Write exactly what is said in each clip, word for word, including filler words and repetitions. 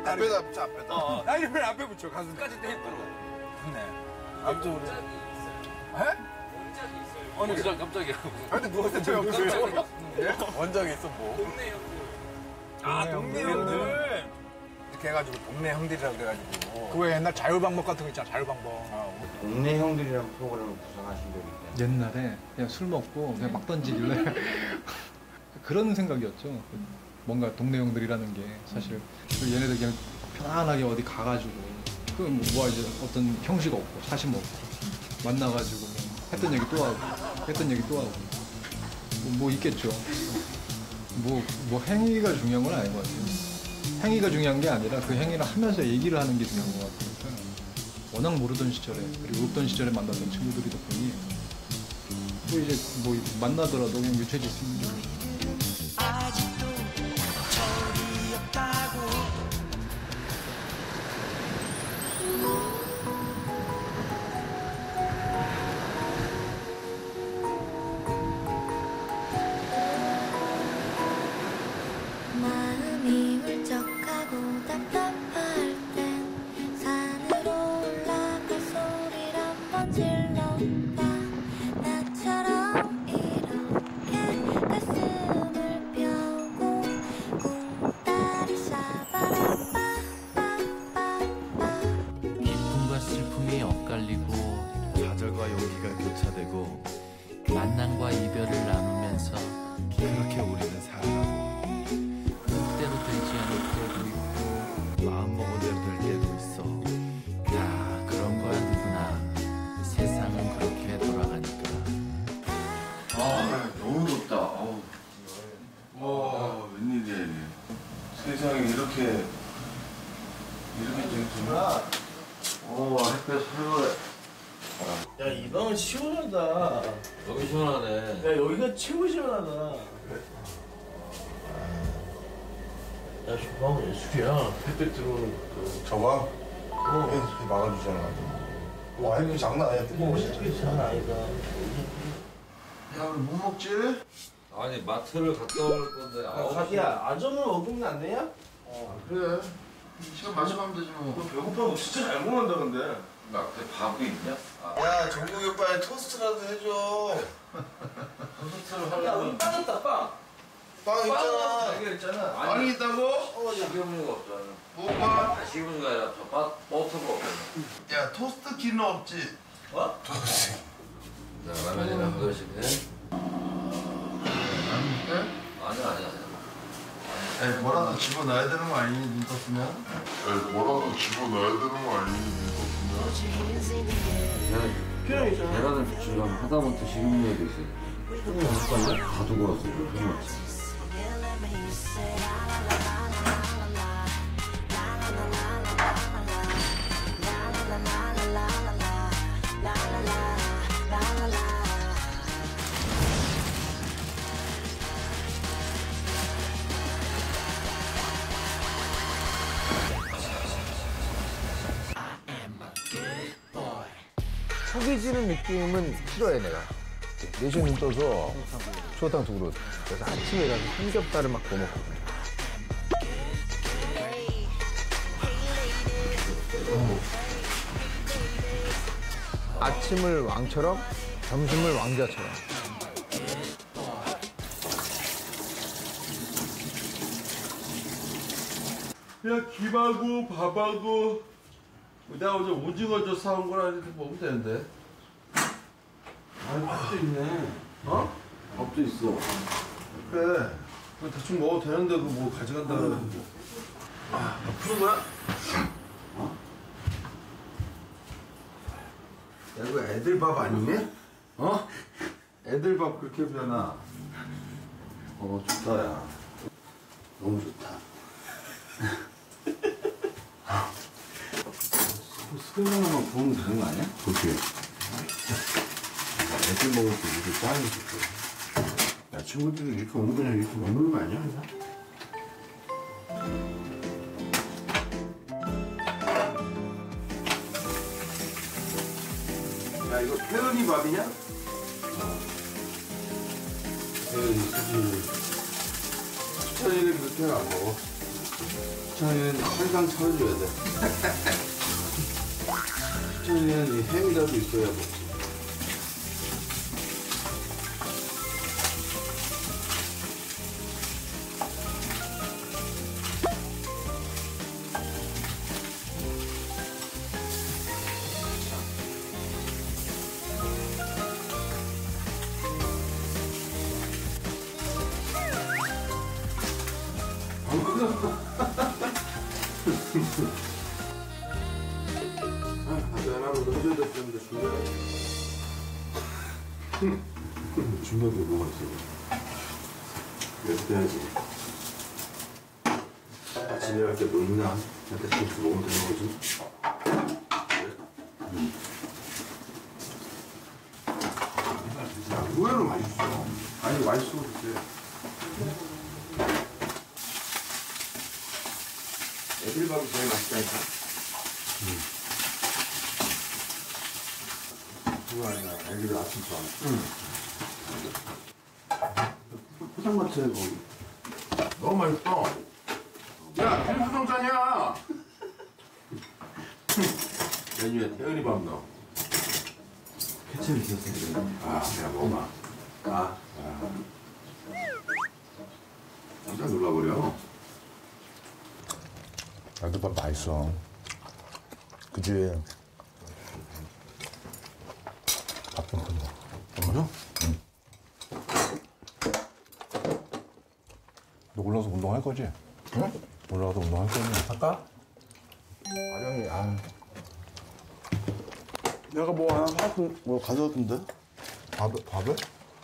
앞에다 붙여, 앞에다. 어, 다리를 앞에 붙여, 가슴까지 떼. 좋네. 앞쪽으로. 에? 원작 깜짝이야. 근데 누웠을 때 깜짝이야. 원작이 있어, 뭐. 동네 형들. 아, 동네 형들. 이렇게 해가지고, 동네 형들이라고 그래가지고. 그거 옛날 자유방법 같은 거 있잖아, 자유방법. 동네 형들이라고 프로그램을 구성하신 적이 있대요. 옛날에 그냥 술 먹고 그냥 막 던지길래 그런 생각이었죠. 뭔가 동네 형들이라는 게 사실 얘네들 그냥 편안하게 어디 가가지고 그 뭐 이제 어떤 형식 없고 사심 없고 만나가지고 했던 얘기 또 하고 했던 얘기 또 하고 뭐, 뭐 있겠죠. 뭐, 뭐 행위가 중요한 건 아닌 것 같아요. 행위가 중요한 게 아니라 그 행위를 하면서 얘기를 하는 게 중요한 것 같으니까 워낙 모르던 시절에 그리고 없던 시절에 만났던 친구들이 덕분이 또 이제 뭐 만나더라도 그냥 유쾌해질 수 있는 거죠. 아직도 철이 없다고 마음이 울적하고 답답할 땐 산으로 올라가 소리를 한번 질러봐. 나처럼 이렇게 가슴을 펴고 꿈다리 샤바라빠빠빠빠. 기쁨과 슬픔이 엇갈리고 좌절과 용기가 교차되고 만남과 이별을 나누면서 그렇게 우리는 살아가고 뜻대로 되지 않을 때도 있고 마음먹은 대로 될 때도 있어. 다 그런 거야 누구나. 세상은 그렇게 돌아가니까. 아, 너무 덥다. 아우. 와, 웬일이야, 이게. 세상에 이렇게, 이렇게 땡기구나. 오, 햇볕 살벌해. 야, 이 방은 시원하다. 여기 시원하네. 야, 여기가 최고 시원하다. 야, 저 방은 예술이야. 햇빛 들어오는 것도. 저 방? 어. 햇빛 막아주잖아. 와, 햇빛 장난 아니야. 뜨거워, 진짜. 햇빛이 장난 아니다. 야, 우리 뭐 먹지? 아니 마트를 갔다 올 건데. 야, 아홉 가비야, 아점을 먹으면 안 되냐? 어, 그래. 시간 맞춰가면 되지 뭐. 너 배고파도 진짜 잘 먹는다, 근데. 나 그때 밥이 있냐? 아. 야, 정국이 오빠에 토스트라도 해줘. 토스트를 야, 하려면. 우리 빵 있다 빵. 빵 있잖아. 되게 있잖아. 빵이 있다고? 어, 식용유가 없잖아. 뭐가? 아, 식용유가 아니라 저 바, 버터가 없잖아. 야, 토스트 기는 없지? 어? 토스트. 자, 라면이랑 한 그릇씩 해. 아니야, 아니야, 아니야. 에이, 뭐라도 집어넣어야 되는 거 아니니, 눈 떴으면? 에이, 뭐라도 집어넣어야 되는 거 아니니, 계란, 계란을 붙이려면 하다못해 식용유에도 있어요. 조금 헷갈려? 다 두고 왔어. 무슨 맛이야? 속이 지는 느낌은 싫어해, 내가. 네 시에 눈 떠서 추어탕 두 그릇. 그래서 아침에 가서 삼겹살을 막 구워 먹고. 아침을 왕처럼, 점심을 왕자처럼. 야, 김하고 밥하고 나 어제 오징어 저 사온 거라 이렇게 먹으면 되는데. 아니, 밥도 있네. 어? 밥도 있어. 그래. 그거 대충 먹어도 되는데 그거 뭐 가져간다 그러고. 아, 푸는 거야? 어? 야, 이거 애들 밥 아니냐? 어? 애들 밥 그렇게 변하. 어, 좋다, 야. 너무 좋다. 스팸 구우면 되는 거 아니야? 그렇게. 애들 먹을 때 이렇게 짜는 거. 야, 친구들이 이렇게 오늘 그냥 이렇게 먹는 거 아니야? 야, 이거 태연이 밥이냐? 어. 태연이 수지. 수찬이는 그렇게 안 먹어. 수천이는 항상 차려줘야 돼. 수천이는 이 햄이라도 있어야 먹지. 준비할 게 뭐가 있어? 연습해야지. 아침에 할 때 뭐 있나? 그때 김치 먹으면 되는 거지. 응. 의외로 맛있어. 아니 맛있어 그때. 애들밥이 제일 맛있다니까. 응. 그거 아니야. 애기들 아침밥. 응. 포장마차에 거기. 너무 맛있어. 야, 필수정찬이야. 메뉴에 태연이 밥 넣어. 케첩 있었어. 아, 내가 먹어봐. 아, 아. 깜짝 놀라버려. 애들밥 맛있어. 그치? 밥 좀 더 먹어. 응. 너 올라가서 운동할 거지? 응? 올라가서 운동할 거지? 할까? 아영이, 아. 내가 뭐 하나 사고 뭐 가져왔던데? 밥, 밥을?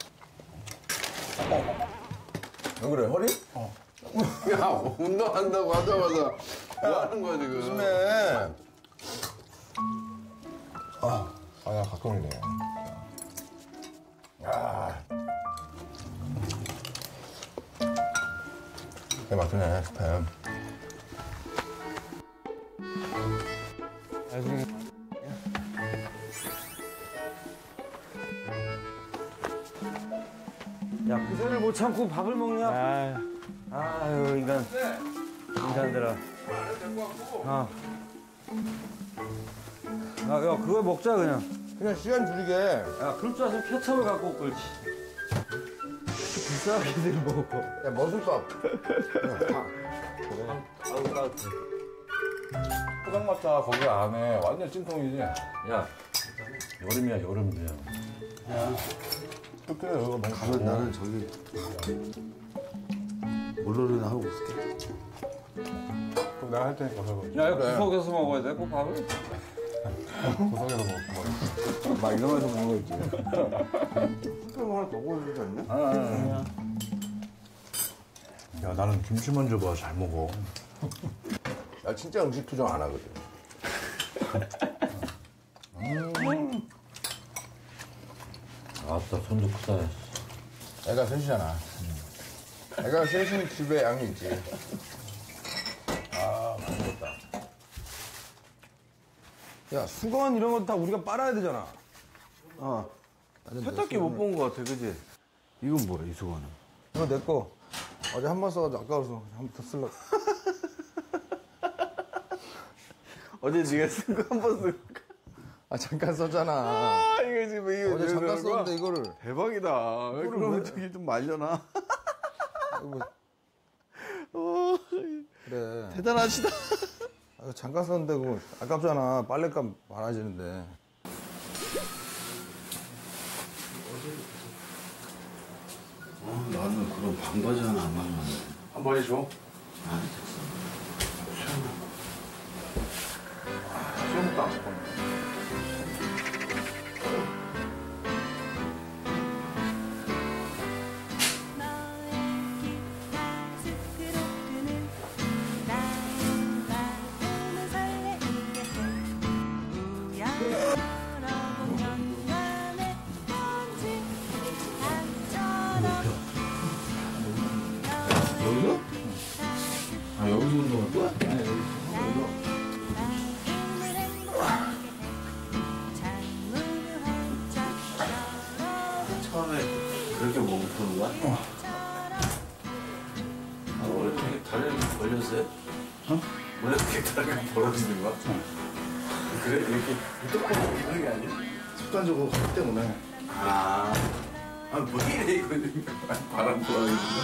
어. 왜 그래, 허리? 어. 야, 운동한다고 하자마자 뭐 하는 거야, 지금? 조심해. 아, 아, 야, 가끔이네. 야. 개 막히네, 스팸. 야, 그새를 못 참고 밥을 먹냐? 아유, 아유 인간. 인간들아. 아. 야, 야, 그거 먹자, 그냥. 그냥 시간 줄이게. 야, 그럴 줄 알았으면 케첩을 갖고 올 걸지. 비싸게들 먹어. 야, 머슴밥. 아우, 따뜻해. 포장마차 거기 안에 완전 찐통이지? 야, 여름이야, 여름 그냥. 어떡해, 이거 너무 가면 나는 저기 몰로는 하고 있을게. 그럼 내가 할 테니까 그거. 야, 이거 구석에서 먹어야 돼, 꼭 밥을? 구석에서 먹고 막 이러면서 먹는 거 있지. 그럼 하나 더 구워야 되지 않냐? 아, 야, 나는 김치 먼저 봐, 잘 먹어. 나 진짜 음식 투정 안 하거든. 음. 아따, 손도 크다. 애가 셋이잖아. 애가 셋이면 집에 양이 있지. 아, 맛있겠다. 야, 수건 이런 거 다 우리가 빨아야 되잖아. 아, 세탁기 못 본 거 같아, 그지? 이건 뭐야, 이 수건은? 이거 내 거. 어제 한 번 써가지고 아까워서 한 번 더 쓰려고. 어제 네가 쓴 거 한 번 쓴 거. 아, 잠깐 썼잖아. 아, 이거 지금 이거 어제 잠깐 썼는데 이거를. 대박이다. 그러면 저기 좀 말려놔. 뭐. 어, 그래. 대단하시다. 아, 잠깐 썼는데 그거 아깝잖아. 빨래값 많아지는데. 어, 나는 그런 반바지 하나 안 맞는데. 한 번 해줘. 아니, 됐어. 수영복도 안 먹고. 여기서? 아, 여기서 운동할 거야? 아니, 여기 처음에 그렇게 몸 푸는 거야? 아, 원래 되게 다리를 걸렸어요? 어? 원래 그렇게 다르게 벌어지는 거야? 응. 그래? 이렇게 무조건 하는 게 아니야? 습관적으로 하기 때문에. 아, 아, 뭐 이래, 이거. 바람 불어있는 거?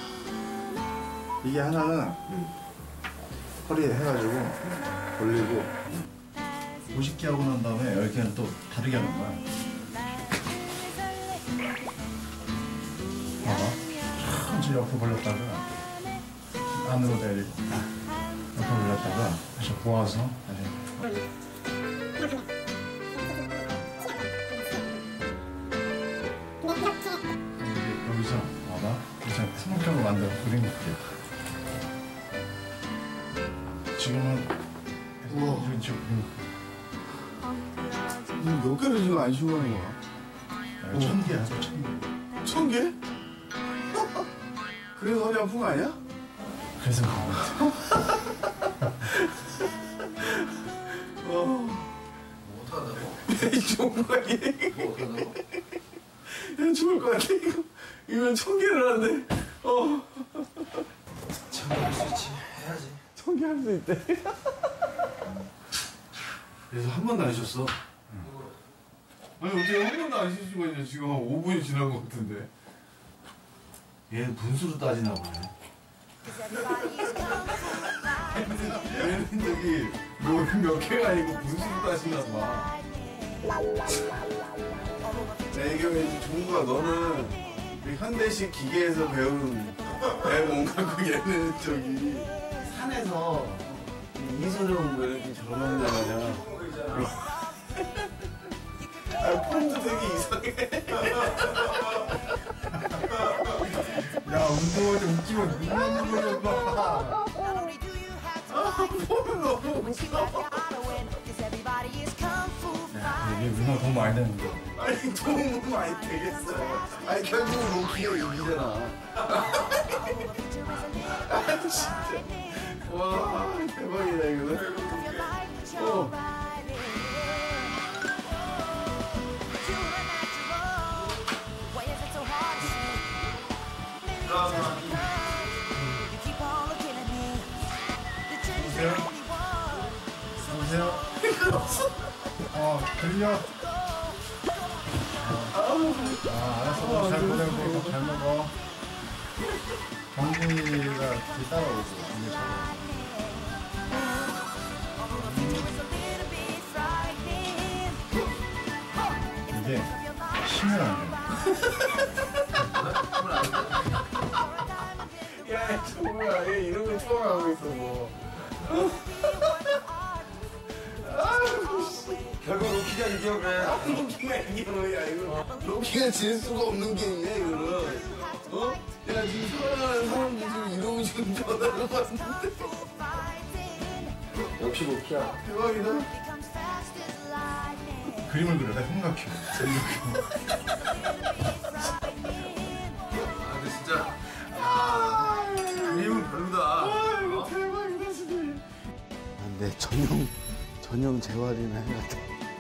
이게 하나는 허리에 해가지고 올리고 오십 개 하고 난 다음에 열 개는 또 다르게 하는 거야. 봐봐. 천천히 옆으로 벌렸다가 안으로 내리고 옆으로 벌렸다가 다시 모아서 다시. 여기서 봐봐. 이제 스모크로 만들어 그림 볼게. 지금은 우와 이런 쪽 몇 개를 지금 안 쉬고 하는 거야? 천 개야 천 개. 천 개? 그래서 허리 아픈 거 아니야? 그래서 그런 거 같아. 못하다고. 좋은 거 아니야? 못하다고. 야, 죽을 것 같아, 이거. 이건 천 개를 하는데, 어. 천 개 할 수 있지. 해야지. 천 개 할 수 있대. 그래서 한 번도 안 쉬었어. 아니, 어떻게 한 번도 안 쉴 수가 있냐? 지금 한 오 분이 지난 것 같은데. 얘는 분수로 따지나 보네. 얘는 저기, 뭐, 몇 개가 아니고 분수로 따지나 봐. 내 경우에 종구가 너는 그 현대식 기계에서 배운 애 뭔가 그 얘는 저기 산에서 이소룡 뭐 이렇게 저런 거냐. 아, 폼도 되게 이상해. 야 운동할 때 웃기면 눈만 보여 봐. 아, 폼은 너무 웃겨. 이게 누나 돈 많이 되는데. 아니 도움은 많이 되겠어. 아니 결국 로키가 이기잖아. 아 진짜. 와 대박이다 이거는. 어. 여보세요? 여보세요? 어 들려? 아 알았어 잘 보내고 잘 먹어. 경진이가 뒤 따라오고 근데 잘 이게 쉬면 안 돼. 야 정우야 얘 이런 거 처음 하고 있어 뭐. 결국 로키가 이겨 그래. 로키가 이게 뭐야 이거. 로키가 질 수가 없는 게임이야 이거는. 어? 야 지금 사랑하는 사람들 지금 이러고 지금 전화를 받는데. 역시 로키야. 대박이다. 그림을 그려 나 생각해. 아 근데 진짜 그림은 별로다. 아 이거 대박이다 진짜. 내 전용 전용 재활이나 해야겠다.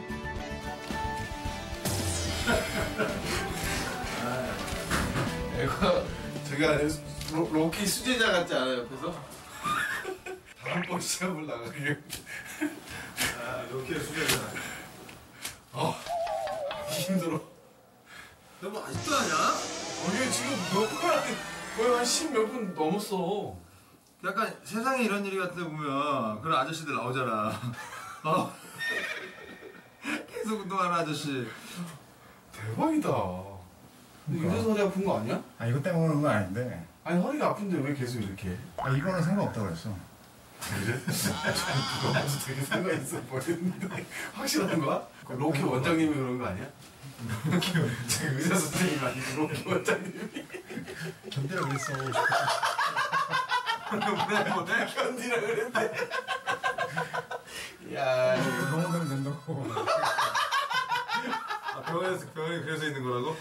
애가 저기 안에 로, 로키 수제자 같지 않아요 옆에서? 다음번 시합을 나가게. 아 로키의 수제자. 어 힘들어. 너 뭐 아직도 하냐? 어, 이게 지금 몇 분, 거의 한 십 몇 분 넘었어. 약간 세상에 이런 일이 같은 데 보면 그런 아저씨들 나오잖아. 어. 계속 운동하는 아저씨. 대박이다. 근데 이래서 허리 아픈 거 아니야? 아 이거 때문에 그런 건 아닌데. 아니 허리가 아픈데 왜 계속 이렇게 해? 아 이거는 상관없다고 그랬어. 그래? 그거 아주 되게 상관있어 보이는데 확실한 거야? 로키 원장님이 그런 거 아니야? 로키 제 의사 선생님이 아니고 로키 원장님이 견디라 그랬어. 뭐래 뭐래 견디라 그랬대. 야 병원 가면 된다고. 아, 병원에서 병원에 그래서 있는 거라고?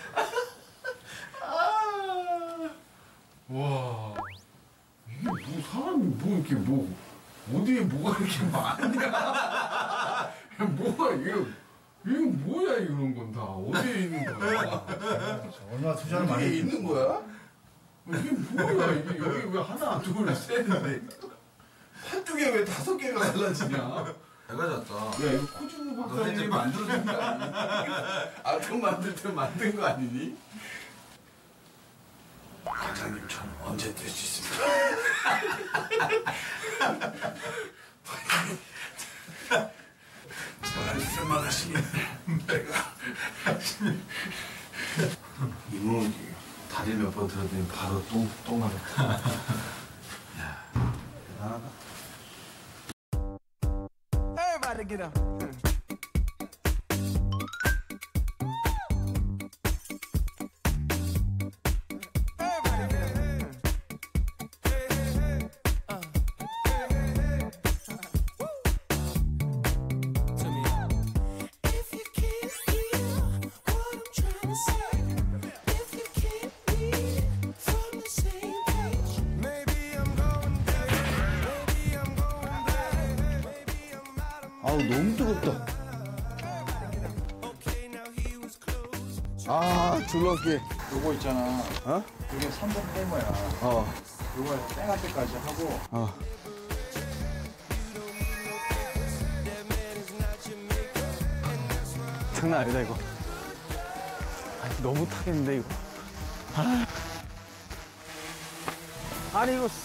와 이게 뭐 사람이 뭐 이렇게 뭐 어디에 뭐가 이렇게 많냐? 야, 뭐가 이게 이거 뭐야 이런 건 다 어디에 있는 거야? 얼마나 투자를 많이 어디에 있는 거야? 이게 뭐야 이게 여기 왜 하나 둘 셋 넷? 한두 개 왜 다섯 개가 달라지냐? 내가 잤다. 야 이거 코주부 박사님이 만들어준 거 아니니? 아톰 만들 때 만든 거 아니니? 과장님 저는 언제 될 수 있습니까? 말씀만 하시면 내가 이모 다리 몇 번 들었더니 바로 똥, 똥 나갔다. 야, 대단하다. Everybody get up. 아우 너무 뜨겁다. 아 줄넘기. 요거 있잖아. 어? 이게 삼 분 탈모야. 어. 요거 땡할 때까지 하고. 어. 장난 아니다 이거. 아니, 너무 타겠는데 이거. 아. 아니 이거.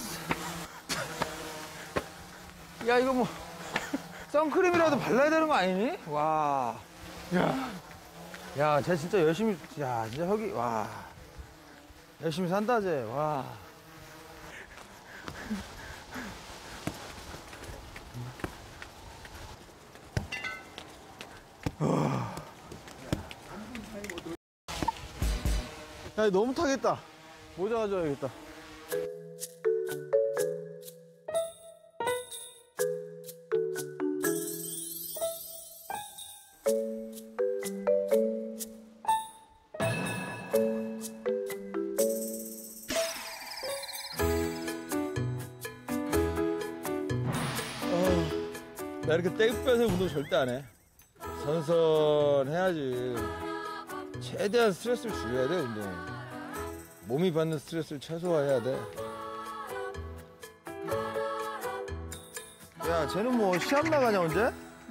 야 이거 뭐. 선크림이라도 발라야 되는 거 아니니? 와. 야. 야, 쟤 진짜 열심히, 야, 진짜 혁이, 와. 열심히 산다, 쟤, 와. 와. 야, 너무 타겠다. 모자 가져야겠다. 나 이렇게 땡 빼서 운동 절대 안 해. 선선해야지. 최대한 스트레스를 줄여야 돼, 운동. 몸이 받는 스트레스를 최소화해야 돼. 야, 쟤는 뭐 시합 나가냐, 언제?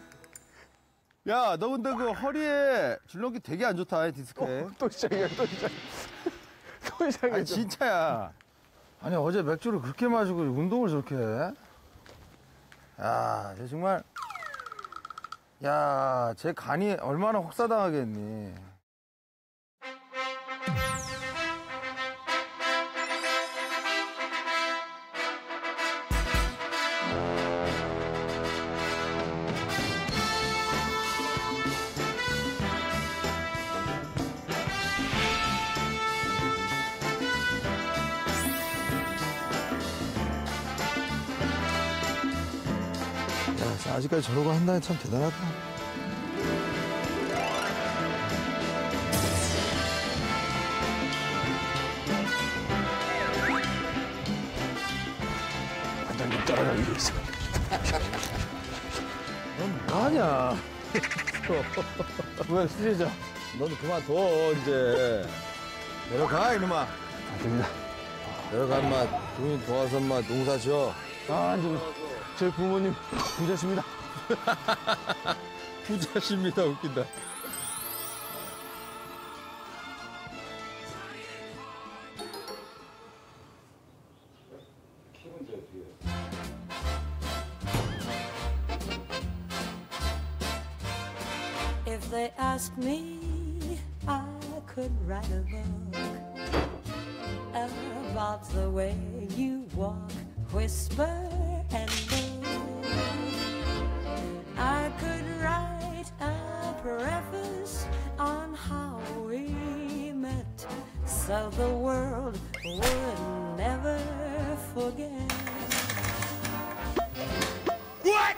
야, 너 근데 그 허리에 줄넘기 되게 안 좋다, 디스크에. 어, 또 시작이야, 또 시작. 또 시작이야. 아니, 진짜야. 아니, 어제 맥주를 그렇게 마시고 운동을 저렇게 해? 야, 쟤 정말, 야, 쟤 간이 얼마나 혹사당하겠니. 아직까지 저러고 한다니 참 대단하다. 반장님 따라가기 위해서. 넌 뭐하냐? 왜 수제자? 너는 그만둬 이제. 내려가 이놈아. 안 됩니다. 내려가 인마. 부모님 도와서 인마 농사 지어. 아, 이제 저희 부모님 부자십니다. 부자십니다. 웃긴다. If they ask me, I could write a book about the way you walk, whisper and look. I could write a preface on how we met, so the world would never forget. What?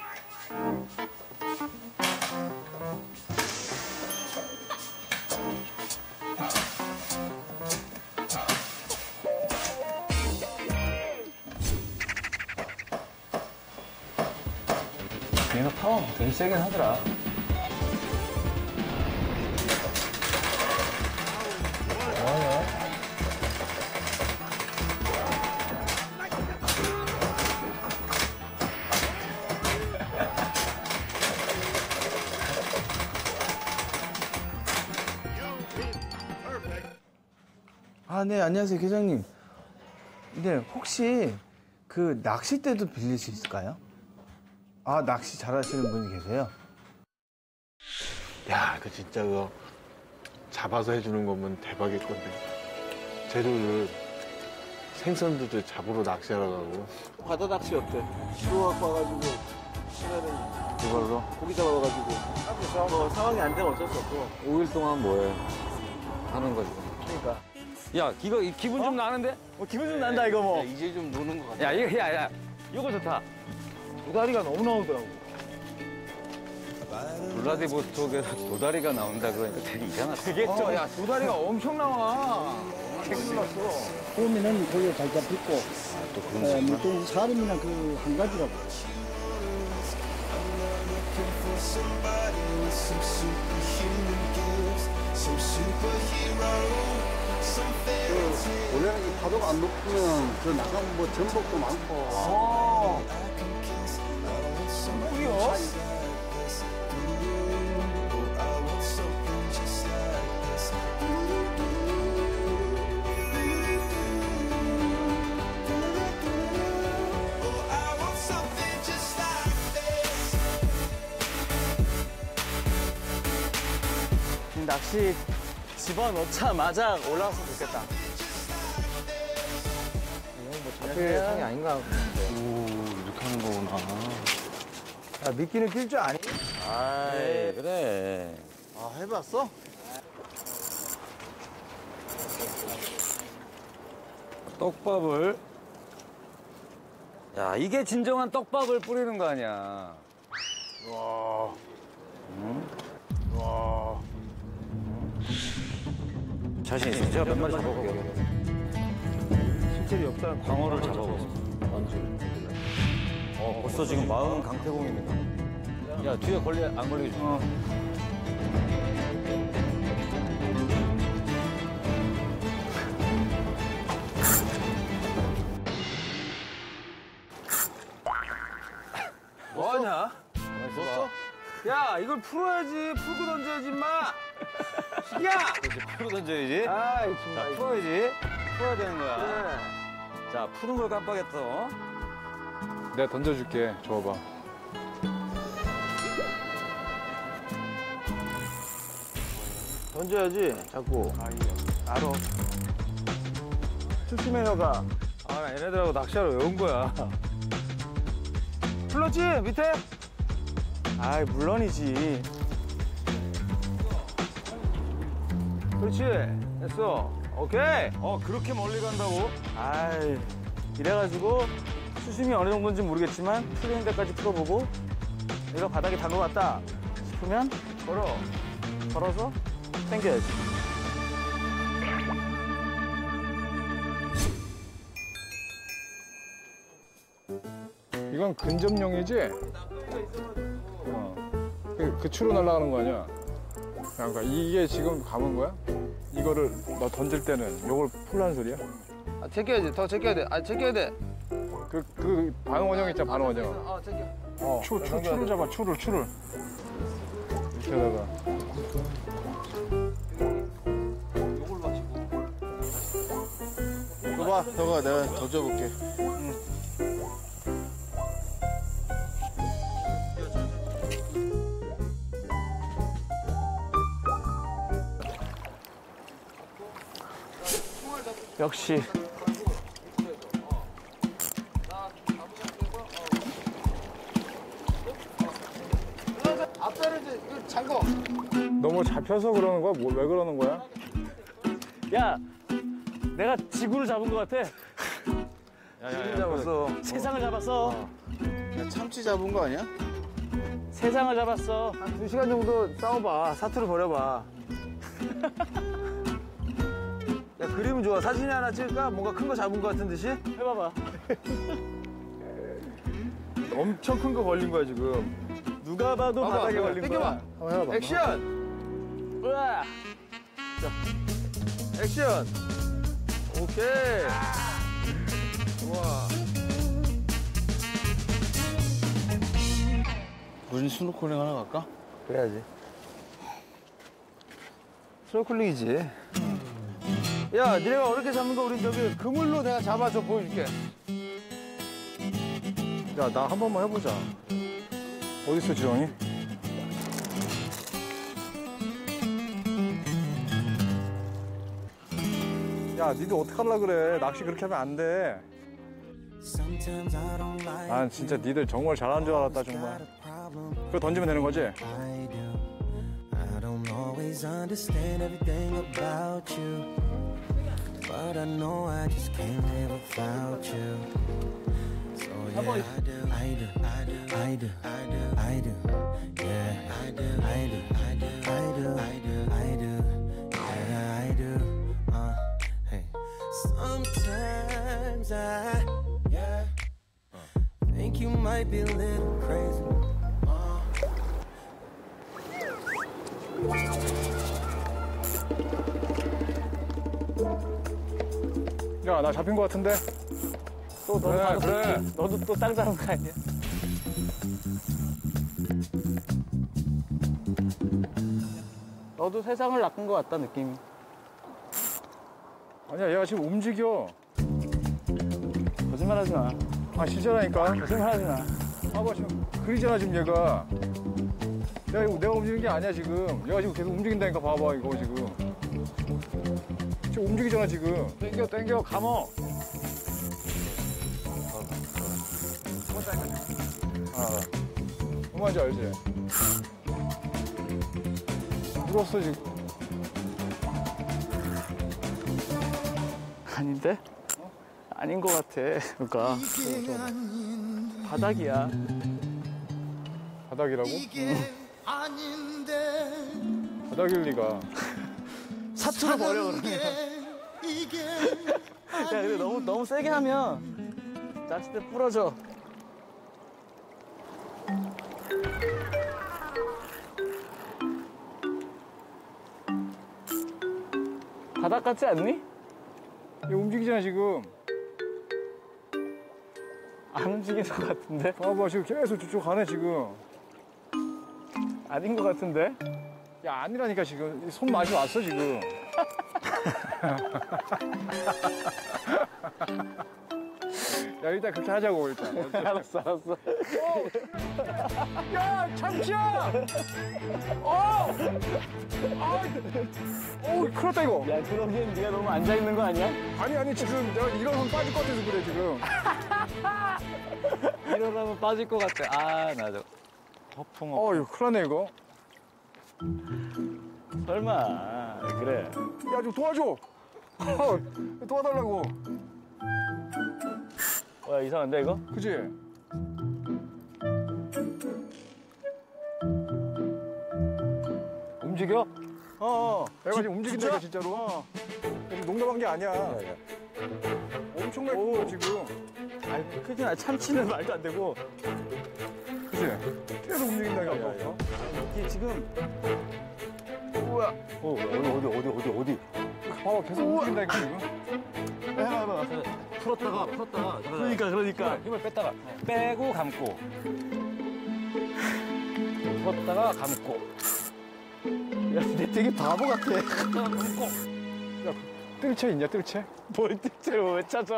얘가 파워 되게 세긴 하더라. 뭐하냐? 아, 네, 안녕하세요, 계장님. 네, 혹시 그 낚싯대도 빌릴 수 있을까요? 아, 낚시 잘하시는 분이 계세요? 야, 그 진짜 그거 잡아서 해주는 거면 대박일 건데. 재료를 생선들도 잡으러 낚시하러 가고. 바다 낚시 어때? 시로 갖고 와가지고 하면은 이걸로? 고기 잡아가지고 뭐 상황이 안 되면 어쩔 수 없고. 오 일 동안 뭐해? 하는 거지. 그러니까. 야, 이거 이 기분 좀 나는데? 뭐 기분 좀 난다 이거 뭐. 이제 좀 노는 거 같아. 야, 이거 야, 야. 이거 좋다. 도다리가 너무 나오더라고. 블라디보스톡에서 도다리가 나온다 그러니까 되게 이상하다. 되겠죠. 어, 야, 도다리가 엄청 나와. 큰일 났어. 처음에는 거기가 잘 잡혔고, 또 그런 어, 거구나. 또 사람이나 그 한 가지라고. 그, 원래는 이 파도가 안 높으면 저 나가면 뭐 전복도 많고. 어. 뭐야? 낚시 집어넣자마자 올라왔으면 좋겠다. 이건 뭐 저녁에 상이 아닌가 본데. 오, 이렇게 하는 거구나. 야, 미끼는 낄 줄 아니? 아이, 네. 그래. 아, 해봤어? 떡밥을. 야, 이게 진정한 떡밥을 뿌리는 거 아니야. 와. 응? 와. 자신 있어. 제가 몇 마리 잡아볼게요. 실제로 옆사람 광어를 잡아보세요. 어, 벌써 지금 마흔 강태공입니다. 야, 뒤에 걸리, 안 걸리게 좀. 어. 뭐하냐? 넣었어? 야, 이걸 풀어야지. 풀고 던져야지, 임마. 시기야! 그렇지, 풀고 던져야지. 아이, 자, 정말. 풀어야지. 풀어야 되는 거야. 그래. 자, 푸는 걸 깜빡했어. 내가 던져줄게. 줘봐. 던져야지, 자꾸. 알아. 조심해, 너가. 아, 나 얘네들하고 낚시하러 왜 온 거야? 풀렀지? 밑에? 아이, 물론이지. 그렇지. 됐어. 오케이. 어, 그렇게 멀리 간다고? 아이, 이래가지고 수심이 어느 정도인지 모르겠지만 풀리는 데까지 풀어보고 내가 바닥에 닿은 것 같다 싶으면 걸어. 걸어서 당겨야지. 이건 근접용이지? 어. 그, 그 추로 날아가는 거 아니야? 그러니까 이게 지금 감은 거야? 이거를 너 던질 때는 요걸 풀라는 소리야? 아, 제껴야 돼. 더 제껴야 돼. 아, 제껴야 돼. 그, 그 반원형 있잖아, 반원형. 어, 제껴. 어, 추, 추, 추를 잡아, 추를, 추를. 이렇게 하다가. 요걸 맞추고. 이거 봐, 저거 내가 던져볼게. 역시. 앞자를 이제 잠궈. 너무 잡혀서 그러는 거야? 뭐, 왜 그러는 거야? 야, 내가 지구를 잡은 것 같아. 지구를 잡았어. 세상을 잡았어. 야, 참치 잡은 거 아니야? 세상을 잡았어. 한 두 시간 정도 싸워봐. 사투를 벌여봐. 야, 그림은 좋아. 사진이 하나 찍을까? 뭔가 큰 거 잡은 것 같은 듯이? 해봐봐. 엄청 큰 거 걸린 거야, 지금. 누가 봐도 봐봐, 바닥에 그래, 걸린 땡겨봐. 거야. 한번 해봐봐. 액션! 으아! 자, 액션! 오케이. 좋아. 우린 스노클링 하나 갈까? 그래야지. 스노클링이지. 야, 니네가 어렵게 잡는 거 우린 저기 그물로 내가 잡아줘 보여줄게. 야, 나 한 번만 해보자. 어딨어, 지렁이? 야, 니들 어떡하려고 그래. 낚시 그렇게 하면 안 돼. 난 진짜 니들 정말 잘하는 줄 알았다, 정말. 그거 던지면 되는 거지? I don't always understand everything about you, but I know I just can't live without you. So yeah, I do, I do, I do, I do, I do, yeah, I do, I do, I do, I do, I do, I do, yeah, I do. Uh, hey, sometimes I, yeah, think you might be a little crazy. 야, 나 잡힌 거 같은데? 또 너도 그래, 나도 그래. 너도 또 땅 잡은 거 아니야? 너도 세상을 낚은 거 같다 느낌이. 아니야, 얘가 지금 움직여. 거짓말하지 마. 아, 진짜라니까. 거짓말하지 마. 봐봐, 지금 그리잖아, 지금 얘가. 내가, 이거 내가 움직이는 게 아니야, 지금. 얘가 지금 계속 움직인다니까, 봐봐, 이거 지금. 지금 움직이잖아, 지금. 땡겨, 땡겨, 감어. 아, 뭔지 알지? 물었어, 지금. 아닌데? 아닌 거 같아. 그러니까 바닥이야. 바닥이라고? 바닥일 리가. 사투를 버려 그러면. 야, 근데 너무 너무 세게 하면 낚싯대 부러져. 바닥 같지 않니? 얘 움직이잖아, 지금. 안 움직이는 것 같은데? 봐봐, 지금 계속 저쪽 가네, 지금. 아닌 것 같은데? 야, 아니라니까, 지금. 손 맛이 왔어, 지금. 야, 일단 그렇게 하자고, 일단. 알았어, 알았어. 어! 야, 참치야! 어! 아! 어, 큰일 났다, 이거. 야, 그러기엔 네가 너무 앉아있는 거 아니야? 아니, 아니, 지금 내가 일어서면 빠질 것 같아서 그래, 지금. 일어나면 빠질 것 같아. 아, 나 저. 허풍, 허풍. 어, 이거 큰일 났네, 이거. 설마, 그래. 야, 좀 도와줘! 어, 도와달라고. 와, 이상한데, 이거? 그치? 움직여? 어, 내가 지금 움직인다니까, 진짜로. 어. 지금 농담한 게 아니야. 엄청나게 큰 거야, 지금. 아니, 그게 나 참치는 말도 안 되고. 그치? 계속 움직인다니까. 야, 야, 야. 이게 지금. 우와. 어, 어디, 어디, 어디, 어디, 어디? 봐봐, 계속 움직인다니까, 지금. 해봐, 해봐. 풀었다가 풀었다가. 그러니까, 그러니까. 힘을 뺐다가 빼고 감고. 풀었다가 감고. 야, 근데 되게 바보 같아. 감고. 야, 뜰채 있냐, 뜰채? 뭘 뜰채를 왜 찾아?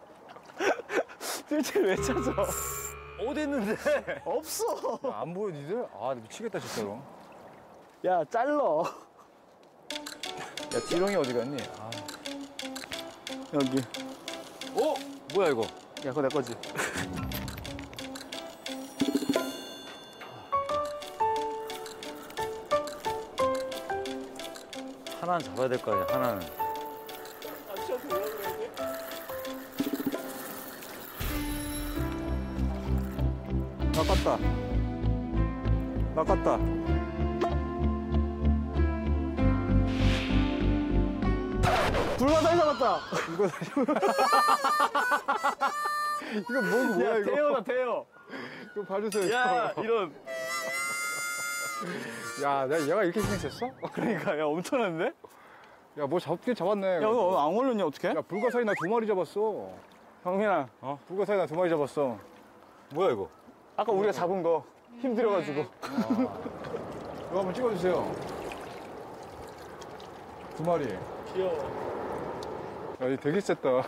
뜰채를 왜 찾아? 어디 있는데? 없어. 야, 안 보여, 니들? 아, 미치겠다, 진짜로. 야, 잘러. 야, 지렁이 어디 갔니? 아. 여기. 어? 뭐야 이거? 야, 그거 내 거지. 하나는 잡아야 될 거 아니야, 하나는. 낚았다. 낚았다. 불가사리 잡았다. 이거, 이거 뭐, 뭐야, 야, 이거? 대여다, 대여. 이거 봐주세요. 야, 이거. 이런. 야, 내가 얘가 이렇게 생겼어? 그러니까, 야, 엄청난데? 야, 뭐 잡긴 잡았네. 야, 너 안 걸렸냐, 어떡해? 야, 불가사리 나 두 마리 잡았어. 형민아, 어? 불가사리 나 두 마리 잡았어. 뭐야 이거? 아까 우리가 잡은 거 힘들어가지고. 이거 한번 찍어주세요. 두 마리. 귀여워. 아, 되게 셌다.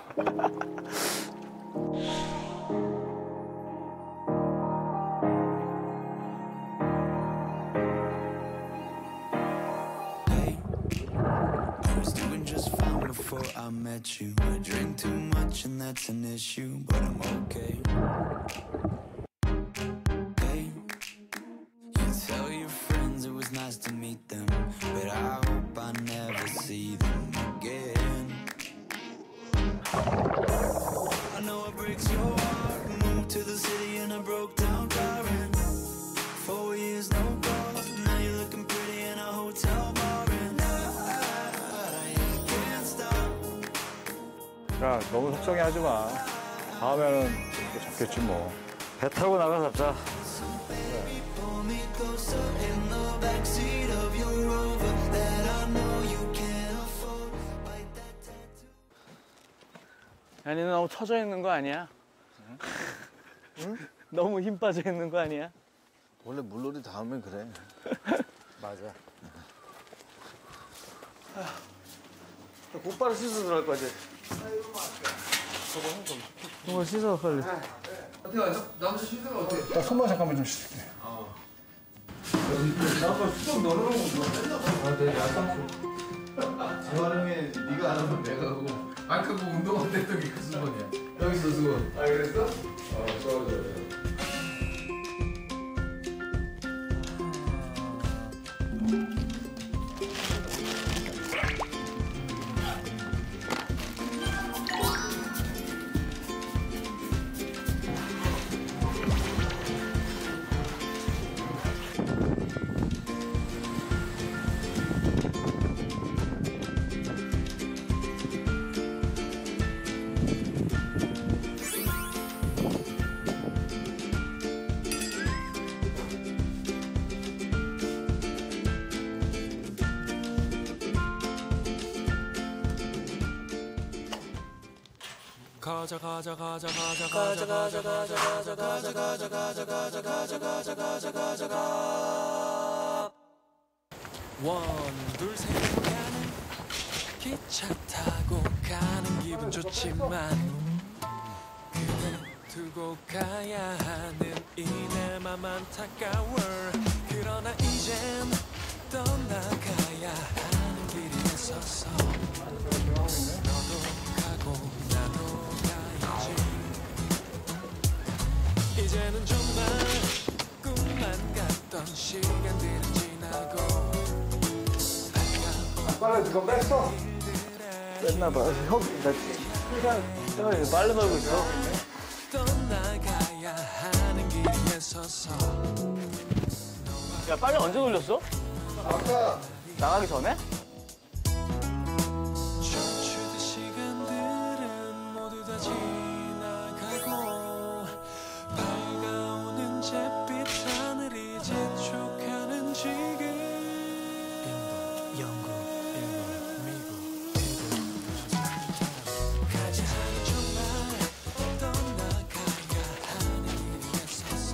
I was doing just fine before I met you. I drink too much and that's an issue, but I'm okay. Hey, you tell your friends it was nice to meet them, but I hope I never see them again. I know it breaks your heart. Moved to the city in a broke down car and four years no calls. Now you're looking pretty in a hotel bar and I can't stop. 야, 너무 속상해하지 마. 다음에는 또 잡겠지 뭐. 배 타고 나가 잡자. Pull me closer in the backseat of your Rover that I know you can't afford. Bite that tattoo. 야, 니는 너무 처져 있는 거 아니야? 응? 너무 힘 빠져 있는 거 아니야? 원래 물놀이 다음엔 그래. 맞아. 곧바로 씻어 들어갈 거지? 저거 씻어 빨리. 어떻게 나 남자 씻으면 어때? 나 손만 잠깐만 좀 씻을게. 나도 수정 넣어놓은 거. 아, 내 야상수. 재활용에 네가 안 하면 내가 하고. 아, 그거 운동할 때 했던 게 그 수건이야. 여기서 수건. 아, 그랬어? 어, 좋아, 좋아, 좋아. 가자 가자 가자 가자 가자 가자 가자 가자 가자 가자 가자 가자 가자 가자 가자 가자 가 원둘셋 가는 기차 타고 가는 기분 좋지만 그대 두고 가야 하는 이 내 맘 안타까워 그러나 이젠 떠나가야 하는 길에 서서 너도 가고 나도 이제는 정말 꿈만 같던 시간들은 지나고 빨래 누가 뺐어? 뺐나 봐. 형, 나 시간 빨래 말고 있어. 떠나가야 하는 길에 서서 야, 빨래 언제 돌렸어? 아까 나가기 전에? 멈추던 시간들은 모두 다 지나가고 밝아오는 잿빛 하늘이 재촉하는 지금 인도, 영국, 일본, 미국, 태국 가지 않은 정말 떠나가야 하는 길에 서서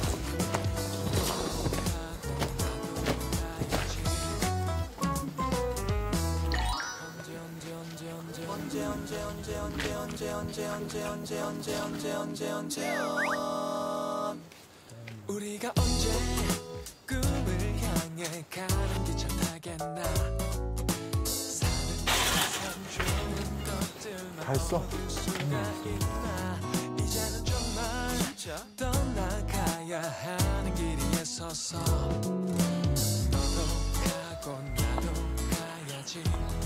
언제 언제 언제 언제 언제 언제 언제 언제 언제 언제 언제 언제 언제 우리가 언제 꿈을 향해 가는 기차 타겠나 사는 세상 좋은 것들만 다 했어? 얻을 수가 있나 이제는 정말 떠나가야 하는 길에 서서 너도 가고 나도 가야지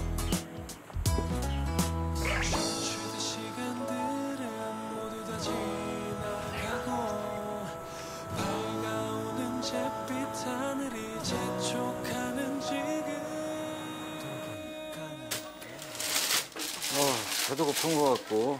멈추던 시간들은 모두 다 지나가고 밝아오는 잿빛 하늘이 재촉하는 지금 어, 배도 고픈 것 같고.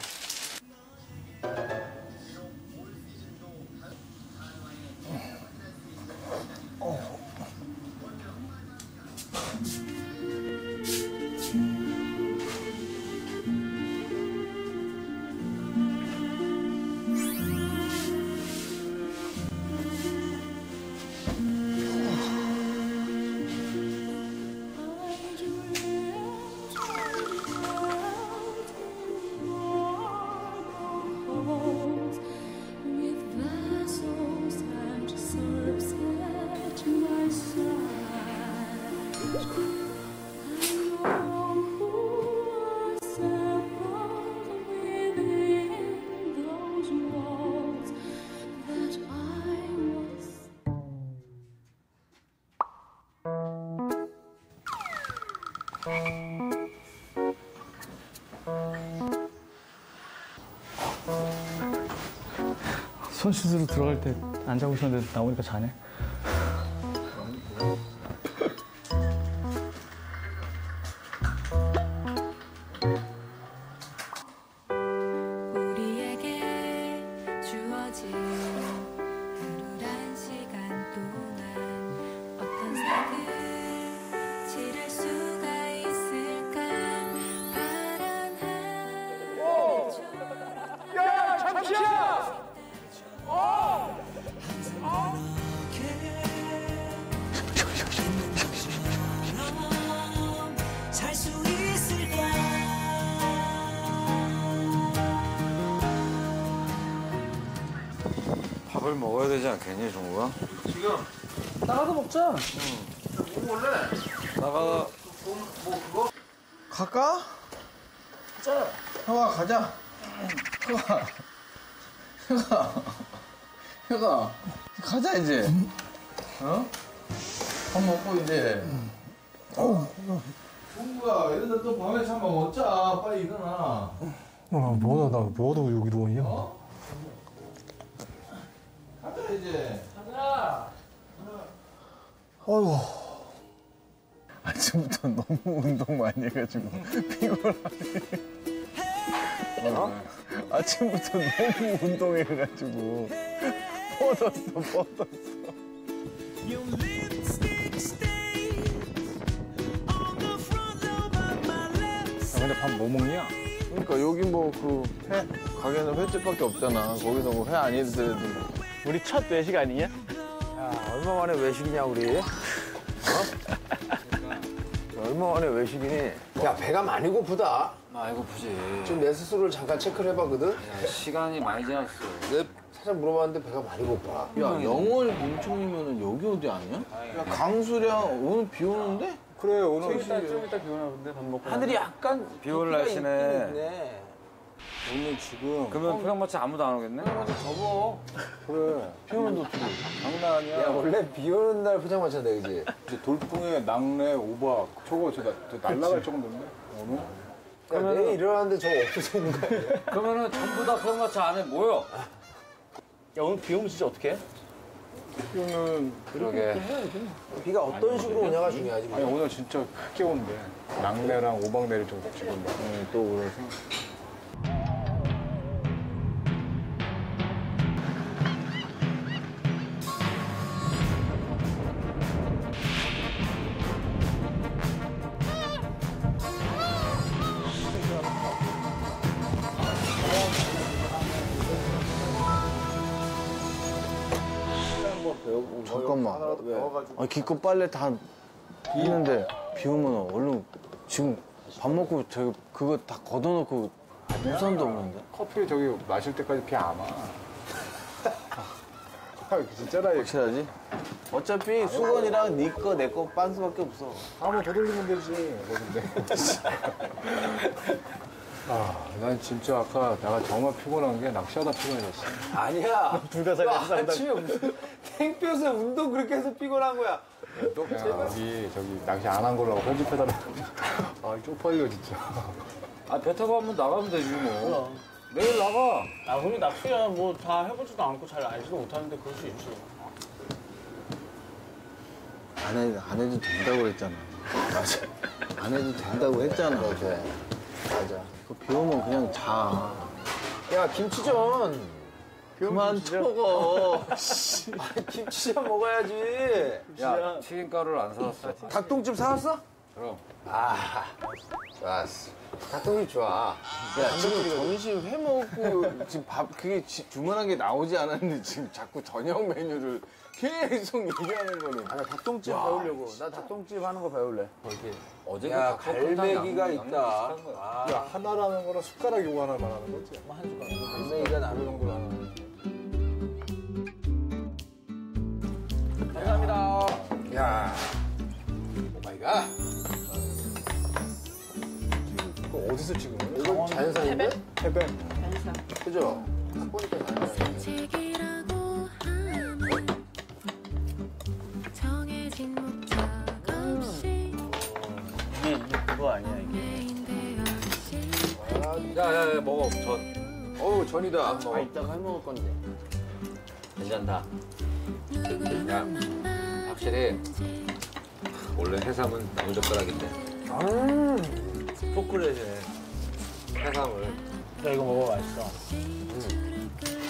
손 씻으러 들어갈 때 안 자고 있었는데 나오니까 자네. 우리에게 주어진 흐르란 시간 동안 어떤 색을 칠할 수가 있을까 파란 하늘 야, 잠시야! 어! 살수 있을까? 밥을 먹어야 되지 않겠니, 종우가? 지금 나가서 먹자. 뭐 원래 나가. 뭐 그거 갈까? 가자. 형아 가자. 형아. 형아. 형아. 가자 이제. 어? 밥 먹고 이제. 어. 종구야 이러다 또 밤에 잠만 못 자. 빨리 일어나. 아, 뭐다, 나 뭐하다 여기 누워있냐? 어? 가자 이제. 가자. 아이고. 아침부터 너무 운동 많이 해가지고 피곤하네. 어? 아침부터 너무 운동해가지고 뻗었어, 뻗었어. 아, 근데 밥 뭐 먹냐? 그러니까 여기 뭐 그 회 가게는 횟집밖에 없잖아. 거기서 뭐 회 아니더라도 뭐. 우리 첫 외식 아니냐? 야, 얼마 만에 외식이냐, 우리? 어? 얼마 만에 외식이니? 야, 배가 많이 고프다. 많이 고프지. 지금 내 스스로를 잠깐 체크를 해봤거든? 야, 시간이 많이 지났어. 내 살짝 물어봤는데 배가 많이 고파. 야, 영월 봉천이면은 여기 어디 아니야? 야, 강수량 오늘 비 오는데? 그래, 오늘. 좀 이따, 좀 이따 비 오나 본데 밥 먹고. 하늘이 약간 비 올 날씨네. 있네. 오늘 지금. 그러면 포장마차 아무도 안 오겠네? 포장마차 접어. 그래. 비 오면 어떡해. 장난 아니야. 야, 원래 비 오는 날 포장마차인데, 그지? 이제 돌풍에 낙뢰, 오박, 저거 저, 저 날라갈 정도인데, 오늘? 야, 내일 일어났는데 저거 없어져 있는 거 아니야? 그러면은 전부 다 포장마차 안에 모여. 야, 오늘 비 오면 진짜 어떡해? 비 오면. 그러게. 비가 어떤 식으로 오냐가 중요하지. 아니, 오늘 진짜 크게 온대. 낙뢰랑 오박 내릴 정도 지금. 응, 또 그래서. 잠깐만. 아, 기껏 빨래 다 했는데 비 오면 얼른 지금 밥 먹고 저기 그거 다 걷어놓고 우산도 없는데? 커피 저기 마실 때까지 비 안 와. 진짜라. 확실하지? 어차피 수건이랑 네 거, 내 거 빤스밖에 없어. 한번 더 돌리면 되지. 뭐근데. 아, 난 진짜 아까 내가 정말 피곤한 게 낚시하다 피곤해졌어. 아니야. 불가사리에서 너 아침에 무슨 땡볕에 운동 그렇게 해서 피곤한 거야. 너 여기 저기 낚시 안 한 걸로 편집해달라고. 아, 쪽팔려 진짜. 아, 배 타고 한번 나가면 되지, 뭐. 내일 나가. 아, 우리 낚시야 뭐 다 해보지도 않고 잘 알지도 못하는데 그럴 수 있지. 안, 해, 안 해도 된다고 그랬잖아. 맞아. 안 해도 된다고 했잖아. 맞아. 맞아. 비 오면 그냥 자. 야, 김치전. 그만 쳐먹어. 아, 김치전 먹어야지. 야, 튀김가루를 안 사왔어. 닭똥집 사왔어? 그럼. 아, 좋았어. 닭똥집 좋아. 야, 지금 점심 회 먹고 지금 밥 그게 지- 주문한 게 나오지 않았는데 지금 자꾸 저녁 메뉴를 계속 얘기하는 거는. 아, 나 닭똥집 배우려고. 나 닭똥집 하는 거 배울래. 어제 야, 그 갈매기가 닭볶음탕 있다. 양념 비슷한 거야. 아, 야, 하나라는 거는 숟가락 요구 하나 말하는 거지. 갈매기가 나를 정도로 하는 거지. 감사합니다. 야, 오마이갓. 이거 어디서 찍은 거야? 이거 자연산인데? 해변. 그죠? 딱 보니까 자연산. 산책이라고 하면 정해진 목적 없이 그거 아니야 이게. 야야야 먹어 전. 어우 전이다. 아 이따가 해 먹을 건데. 괜찮다. 야 확실히 원래 해삼은 나무젓가락인데. 음. 포크레시네. 해삼을. 야 이거 먹어 맛있어. 음.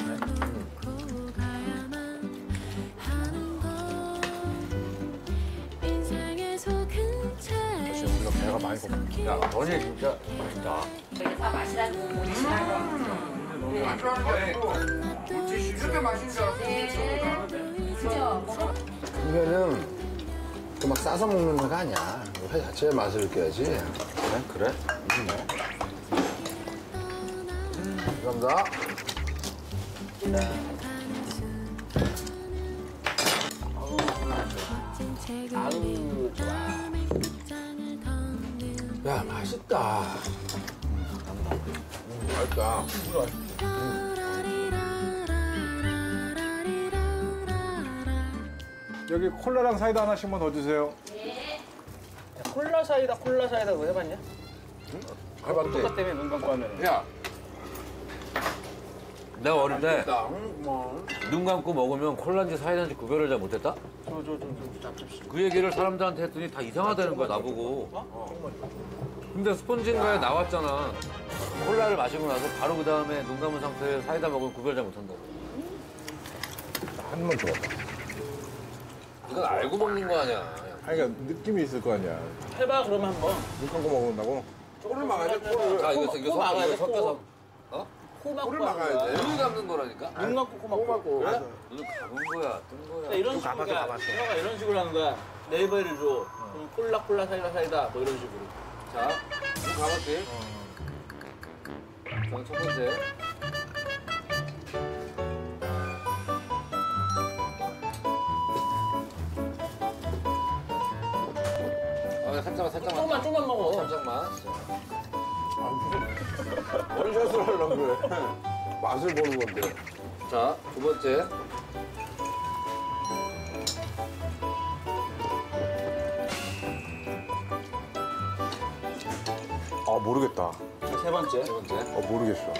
역시 우리가 배가 많이 고파. 야 전이 진짜 맛있다. 되게 다 마시라고 보내시라고. 안 좋아하는 게 아니고 물티슈 이렇게 마시는 줄 알았어. 그죠? 이거는 그 막 싸서 먹는 거가 아니야. 회 자체의 맛을 느껴야지. 그래? 그래? 감사합니다. 아우 좋아. 야, 맛있다. 음, 맛있다. 여기 콜라랑 사이다 하나씩만 더 주세요. 야, 콜라 사이다 콜라 사이다 그거 해봤냐? 해봤지. 똑같다며 눈 감고 하면. 야. 내가 어릴 때 뭐. 눈 감고 먹으면 콜라인지 사이다인지 구별을 잘 못했다? 그 얘기를 사람들한테 했더니 다 이상하다는 거야 나보고. 근데 스폰지인가에 나왔잖아. 콜라를 마시고 나서 바로 그 다음에 눈 감은 상태에 사이다 먹으면 구별 잘 못한다고. 한 번 줘봐. 이건 알고 먹는 거 아니야. 아니, 그러니까 느낌이 있을 거 아니야. 해봐 그러면 한번. 눈 감고 먹는다고? 콜을 막아야 돼, 콜을. 자 이거 코 이거 막아야 돼, 섞- 이거 코. 섞여서. 어? 코 막고 콜을 막아야 돼. 눈을 감는 거라니까. 눈 감고 코 막고. 막고. 그래? 눈을 감은 거야, 뜬 거야. 자, 이런 식으로 가. 형아 이런 식으로 하는 거야. 네이버를 줘. 그럼 콜라 콜라 사이다 사이다 뭐 이런 식으로. 자, 눈 감았지? 저는 첫 번째. 아, 살짝만, 살짝만. 조금만 조금만 먹어. 살짝만. 원샷을 하려고 그래. 맛을 보는 건데. 자, 두 번째. 아, 모르겠다. 세 번째. 세 번째. 어, 모르겠어.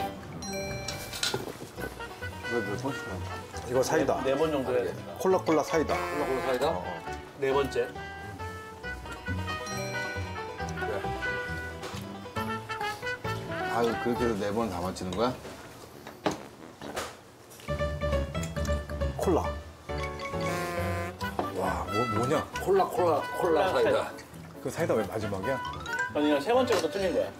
왜몇 번씩 하는 이거 사이다. 네 번 정도 해야 돼. 콜라 콜라 사이다. 콜라 콜라 사이다. 네 번째. 아, 그렇게 해서 네 번 다 맞히는 거야? 콜라. 와, 뭐, 뭐냐? 콜라 콜라 콜라 사이다. 그 사이다 왜 마지막이야? 아니 그냥 세 번째부터 틀린 거야.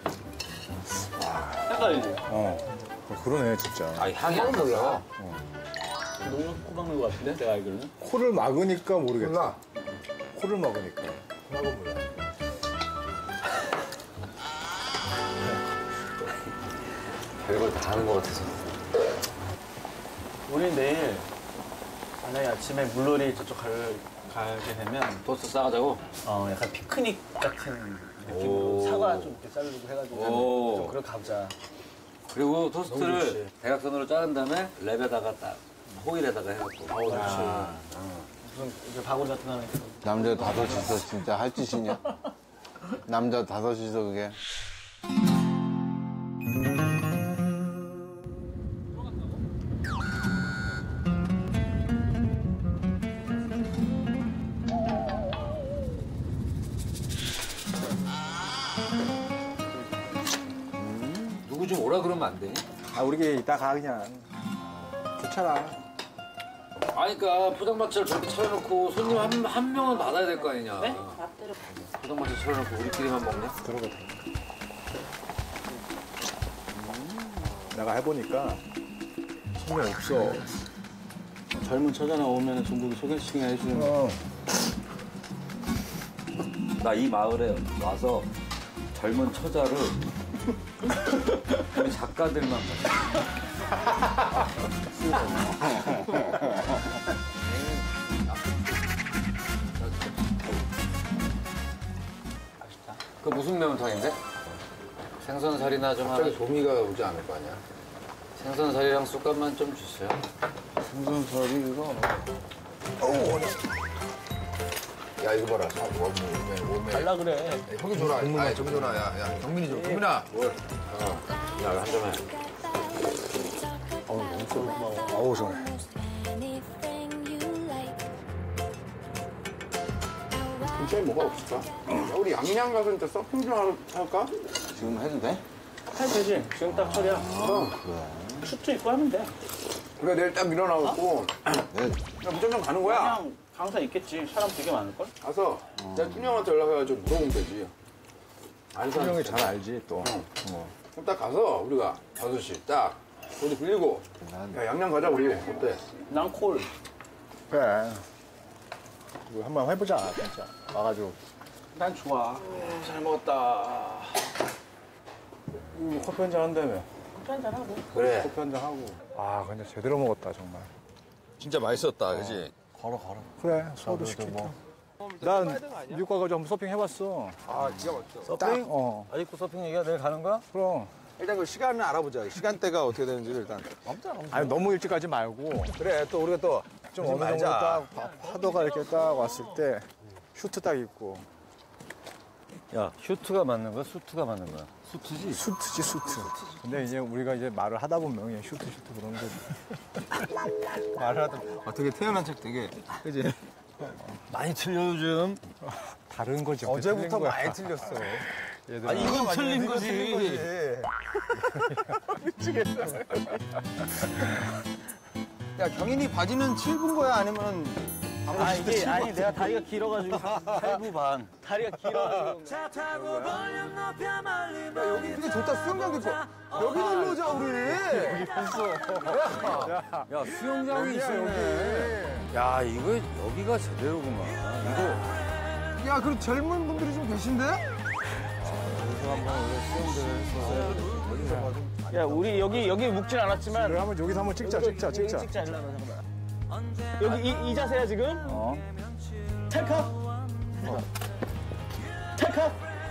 헷갈리지? 어. 어, 그러네, 진짜. 아, 향이 안 몰라. 녹는 코 막는 거 같은데 내가 알기로는. 코를 막으니까 모르겠다. 콜라. 코를 막으니까. 콜라가 몰라. 별걸 다 하는 것 같아서. 우리 내일 만약에 아침에 물놀이 저쪽 갈, 가게 되면 토스트 싸가자고? 어 약간 피크닉 같은 느낌으로 오. 사과 좀 이렇게 자르고 해가지고 오. 좀 그렇게 가보자. 그리고 너무 토스트를 좋지. 대각선으로 자른 다음에 랩에다가 딱 호일에다가 해갖고. 아우 그렇지. 무슨 이제 바구니 같은 거 하나 있어. 남자 다섯이서 진짜 할 짓이냐? 남자 다섯이서 그게. 누구 좀 오라 그러면 안 돼? 아, 우리 이따 가, 그냥. 귀찮아. 아니, 그러니까 포장마차를 저렇게 차려놓고 손님 한, 한 명은 받아야 될 거 아니냐. 네? 포장마차 차려놓고 우리끼리만 먹네? 들어가. 내가 해보니까 손이 없어. 젊은 처자나 오면 전부 소개시켜 해주는 어. 나 이 마을에 와서 젊은 처자를 우리 작가들만 봤어. 그 무슨 매운탕인데? 생선살이나 좀 갑자기 하나. 도미가 오지 않을 거 아니야? 생선살이랑 쑥갓만 좀 주세요. 생선살이 이거. 어우, 야 이거 봐라. 사, 원, 오메, 오메. 달라 그래. 형이 줘라. 아, 정준아, 야, 야, 경민이 줘. 경민아. 뭘? 어. 야, 한 잔 해. 어우, 너무 고마워. 아우, 좋아. 근처에 뭐가 없을까? 야, 우리 양양 가서 진짜 서핑 좀 하러 할까? 지금 해도 돼? 해도 되지. 지금 딱 철이야. 어. 그래. 슈트 입고 하면 돼. 그래, 내일 딱 일어나고 네. 그냥 무전점 가는 거야. 그냥 강사 있겠지. 사람 되게 많을걸? 가서 내가 준이 형한테 연락해가지고 물어보면 되지. 아는 사람 형이 있으면. 잘 알지, 또. 어. 어. 그럼 딱 가서 우리가 다섯 시 딱 돈이 빌리고 야 양양 가자 우리 어때? 난 콜. 그래. 이거 한번 해보자, 진짜. 와가지고. 난 좋아. 잘 먹었다. 음, 커피 한잔 한다며. 커피 한잔 하고. 그래. 커피 한잔 하고. 아, 근데 제대로 먹었다, 정말. 진짜 맛있었다, 그지? 걸어 걸어. 그래, 소도 시키고. 난 미국 가가지고 한번 서핑 해봤어. 아 기가 막혀. 딱, 어. 아직도 서핑 얘기가 내일 가는 거야? 그럼. 일단 그 시간을 알아보자. 시간대가 어떻게 되는지를 일단. 아니, 너무 일찍 가지 말고. 그래, 또 우리가 또. 좀 어느 정도 딱 파- 파도가 이렇게 딱 왔을 때 슈트 딱 입고. 야, 슈트가 맞는 거야? 수트가 맞는 거야? 수트지? 수트지, 수트. 근데 이제 우리가 이제 말을 하다 보면 그냥 슈트, 슈트 그런 거지. 말을 하다 보면. 아, 되게 태어난 척 되게. 그지? 많이 틀려 요즘. 다른 거지. 어제부터 많이 틀렸어. 얘들아. 아니 이건 틀린 거지. 미치겠다. 야, 경인이 바지는 칠 분 거야? 아니면. 아, 이게, 아니, 내가 다리가 길어가지고. 팔 부 반. 다리가 길어가지고. 차 타고 볼륨 높여 멀리 야, 여기 되게 좋다. 수영장도 있고. 여기 놀러 오자, 우리. 여기 있어. 야, 야, 수영장이 있네. 야, 이거 여기가 제대로구만. 이거 야, 그리고 젊은 분들이 좀 계신데? 여기서 한번 우리 수영대를 했어. 야, 우리 여기, 여기 묵진 않았지만. 그래, 한번 여기서 한번 찍자, 찍자, 여기 찍자. 찍자, 일로 와봐, 잠깐만. 여기 이, 이 자세야, 지금? 어. 찰칵. 어. 찰칵.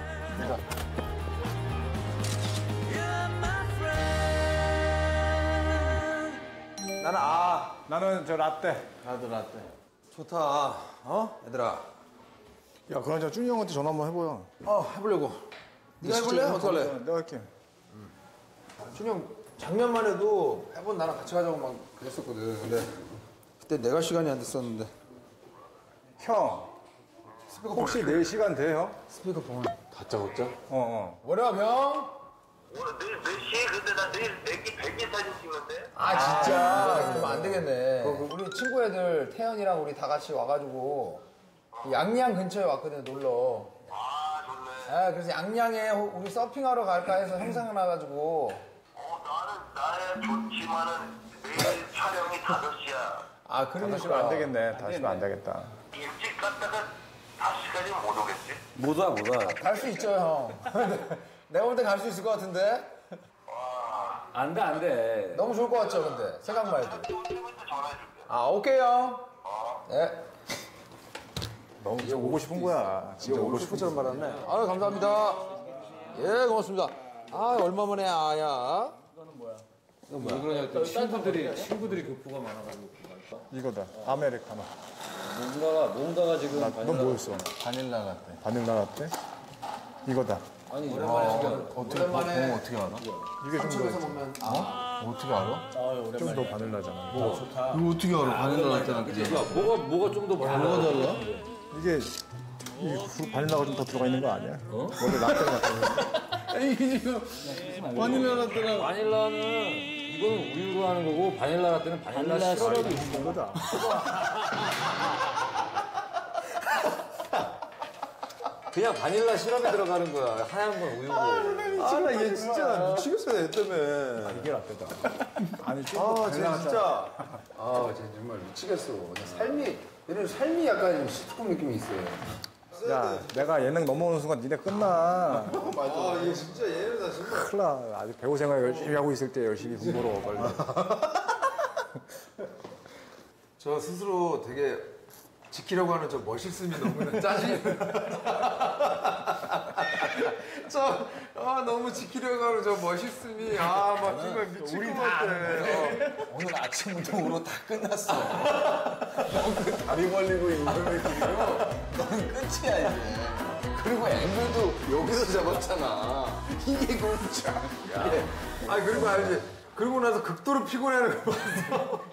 나는 아. 나는 저 라떼. 나도 라떼. 좋다. 어? 얘들아. 야, 그럼 저 준이 형한테 전화 한번 해보여. 어, 해보려고. 네가 해볼래? 어떻게 할래? 내가 할게. 준이 형, 작년만 해도 해본 나랑 같이 가자고 막 그랬었거든. 근데 그때 내가 시간이 안 됐었는데. 형, 혹시 내일 시간 돼, 형? 스피커폰. 다짜고짜? 어, 어. 뭐래, 형? 오늘 내일 몇 시에? 근데 나 내일 내기 백일 사진 찍는데? 아, 진짜? 그러면 안 되겠네. 그, 우리 친구 애들, 태연이랑 우리 다 같이 와가지고 그 양양 근처에 왔거든, 놀러. 아, 좋네. 아, 그래서 양양에 호- 우리 서핑하러 갈까 해서 형 생각나가지고. 어, 나는, 나야 좋지만은 내일 촬영이 다섯 시야. 아, 그러니까. 다시면 안 되겠네. 다시면 안 되겠다. 일찍 갔다가 다섯 시까지는 못 오겠지? 못 와, 못 와. 갈 수 있죠, 형. 내가 볼 때 갈 수 있을 것 같은데? 안 돼, 안 돼. 너무 좋을 것 같죠, 근데? 생각만 해도. 아, 오케이, 형. 네. 너무 진짜 오고 싶은 거야. 진짜 오고 싶은 싶은 말았네. 아유, 감사합니다. 예, 고맙습니다. 아, 얼마 만에 아야. 왜 그러냐 했더니 친구들이, 친구들이 교포가 많아가지고. 이거다. 아메리카노. 뭔가가, 뭔가가 지금. 넌 뭐였어? 바닐라 라떼. 바닐라 라떼? 이거다. 아니, 아, 오랜만에 지금. 어떻게, 오랜만에 어, 어떻게 알아? 이게 좀 삼층에서 더, 먹는. 어? 어떻게 알아? 좀 더 바닐라잖아. 뭐, 이거 어떻게 알아? 바닐라 라떼랑 그게. 야, 뭐가, 뭐가 좀 더 많아? 뭐가 달라? 이게 이 후- 바닐라가 좀 더 들어가 있는 거 아니야? 원래 라떼가 아니, 이게 지금 바닐라 라떼랑. 바닐라는, 이거는 우유로 하는 거고, 바닐라 라떼는 바닐라 시럽이 있는 거다. 그냥 바닐라 시럽이 들어가는 거야. 하얀 건 우유고. 아, 나 얘 진짜 미치겠어, 얘 때문에. 이게 라떼다. 아니, 좀 아, 더 쟤 바닐라 진짜. 아, 쟤 정말 미치겠어. 삶이, 얘는 삶이 약간 시트콤 느낌이 있어요. 야, 내가 예능 넘어오는 순간 니네 끝나. 맞아. 아, 얘 진짜 얘는 나 정말. 큰일 나. 아직 배우 생활 열심히 하고 있을 때 열심히 공부로 빨리. 저 스스로 되게 지키려고 하는 저 멋있음이 너무 짜증. 저, 아, 너무 지키려고 하는 저 멋있음이, 아, 막 정말 미칠 것 같아. 어. 오늘 아침 운동으로 다 끝났어. 너그 다리 벌리고 이거를 그리고 넌 끝이야 이제. 그리고 앵글도 여기서 잡았잖아. 이게 골프장. 아 그리고 알지. 그러고 나서 극도로 피곤해하는 거 봤어.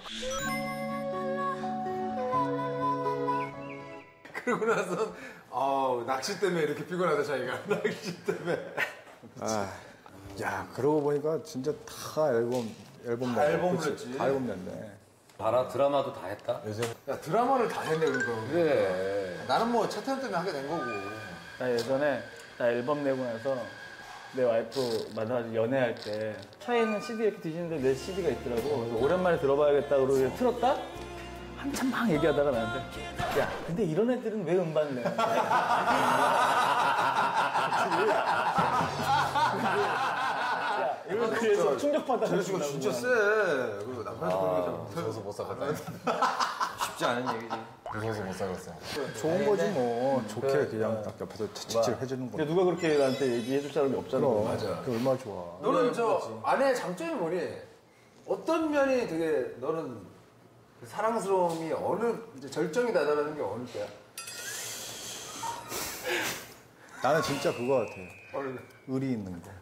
그러고 나서 아 낚시 때문에 이렇게 피곤하다 자기가. 낚시 때문에. 아, 야 그러고 보니까 진짜 다 앨범 앨범 다 냈네. 앨범을 그치? 냈지. 다 앨범 냈네. 봐라 드라마도 다 했다. 요즘 야 드라마를 다 했네 그러니까. 그래. 나는 뭐 차태현 때문에 하게 된 거고. 나 예전에 나 앨범 내고 나서 내 와이프 만나가지고 연애할 때 차에 있는 씨디 이렇게 뒤지는데 내 씨디가 있더라고. 그래서 오랜만에 들어봐야겠다 그러고 틀었다? 한참 막 얘기하다가 나한테 야 근데 이런 애들은 왜 음반을 내는 거야? 야 이거 그래서 충격받아. 재수가 진짜 세. 그리고 남편한테 그런 게 무서워서 못 살았다. 쉽지 않은 얘기지. 무서워서 못 살았어. 좋은 거지 뭐. 좋게 그냥 딱 옆에서 채찍질 해주는 거. 근데 누가 그렇게 나한테 얘기해줄 사람이 없잖아. 맞아. 그 얼마나 좋아. 너는 저 아내의 장점이 뭐니? 어떤 면이 되게 너는 그 사랑스러움이 어느 이제 절정이 다다르는 게 어느 때야? 나는 진짜 그거 같아. 어느 의리 있는 거.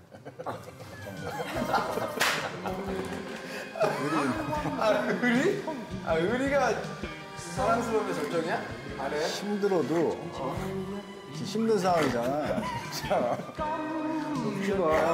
아 의리? 아 의리가 사랑스러움의 절정이야? 아내? 힘들어도 힘든 상황이잖아. 진짜. 웃지 마.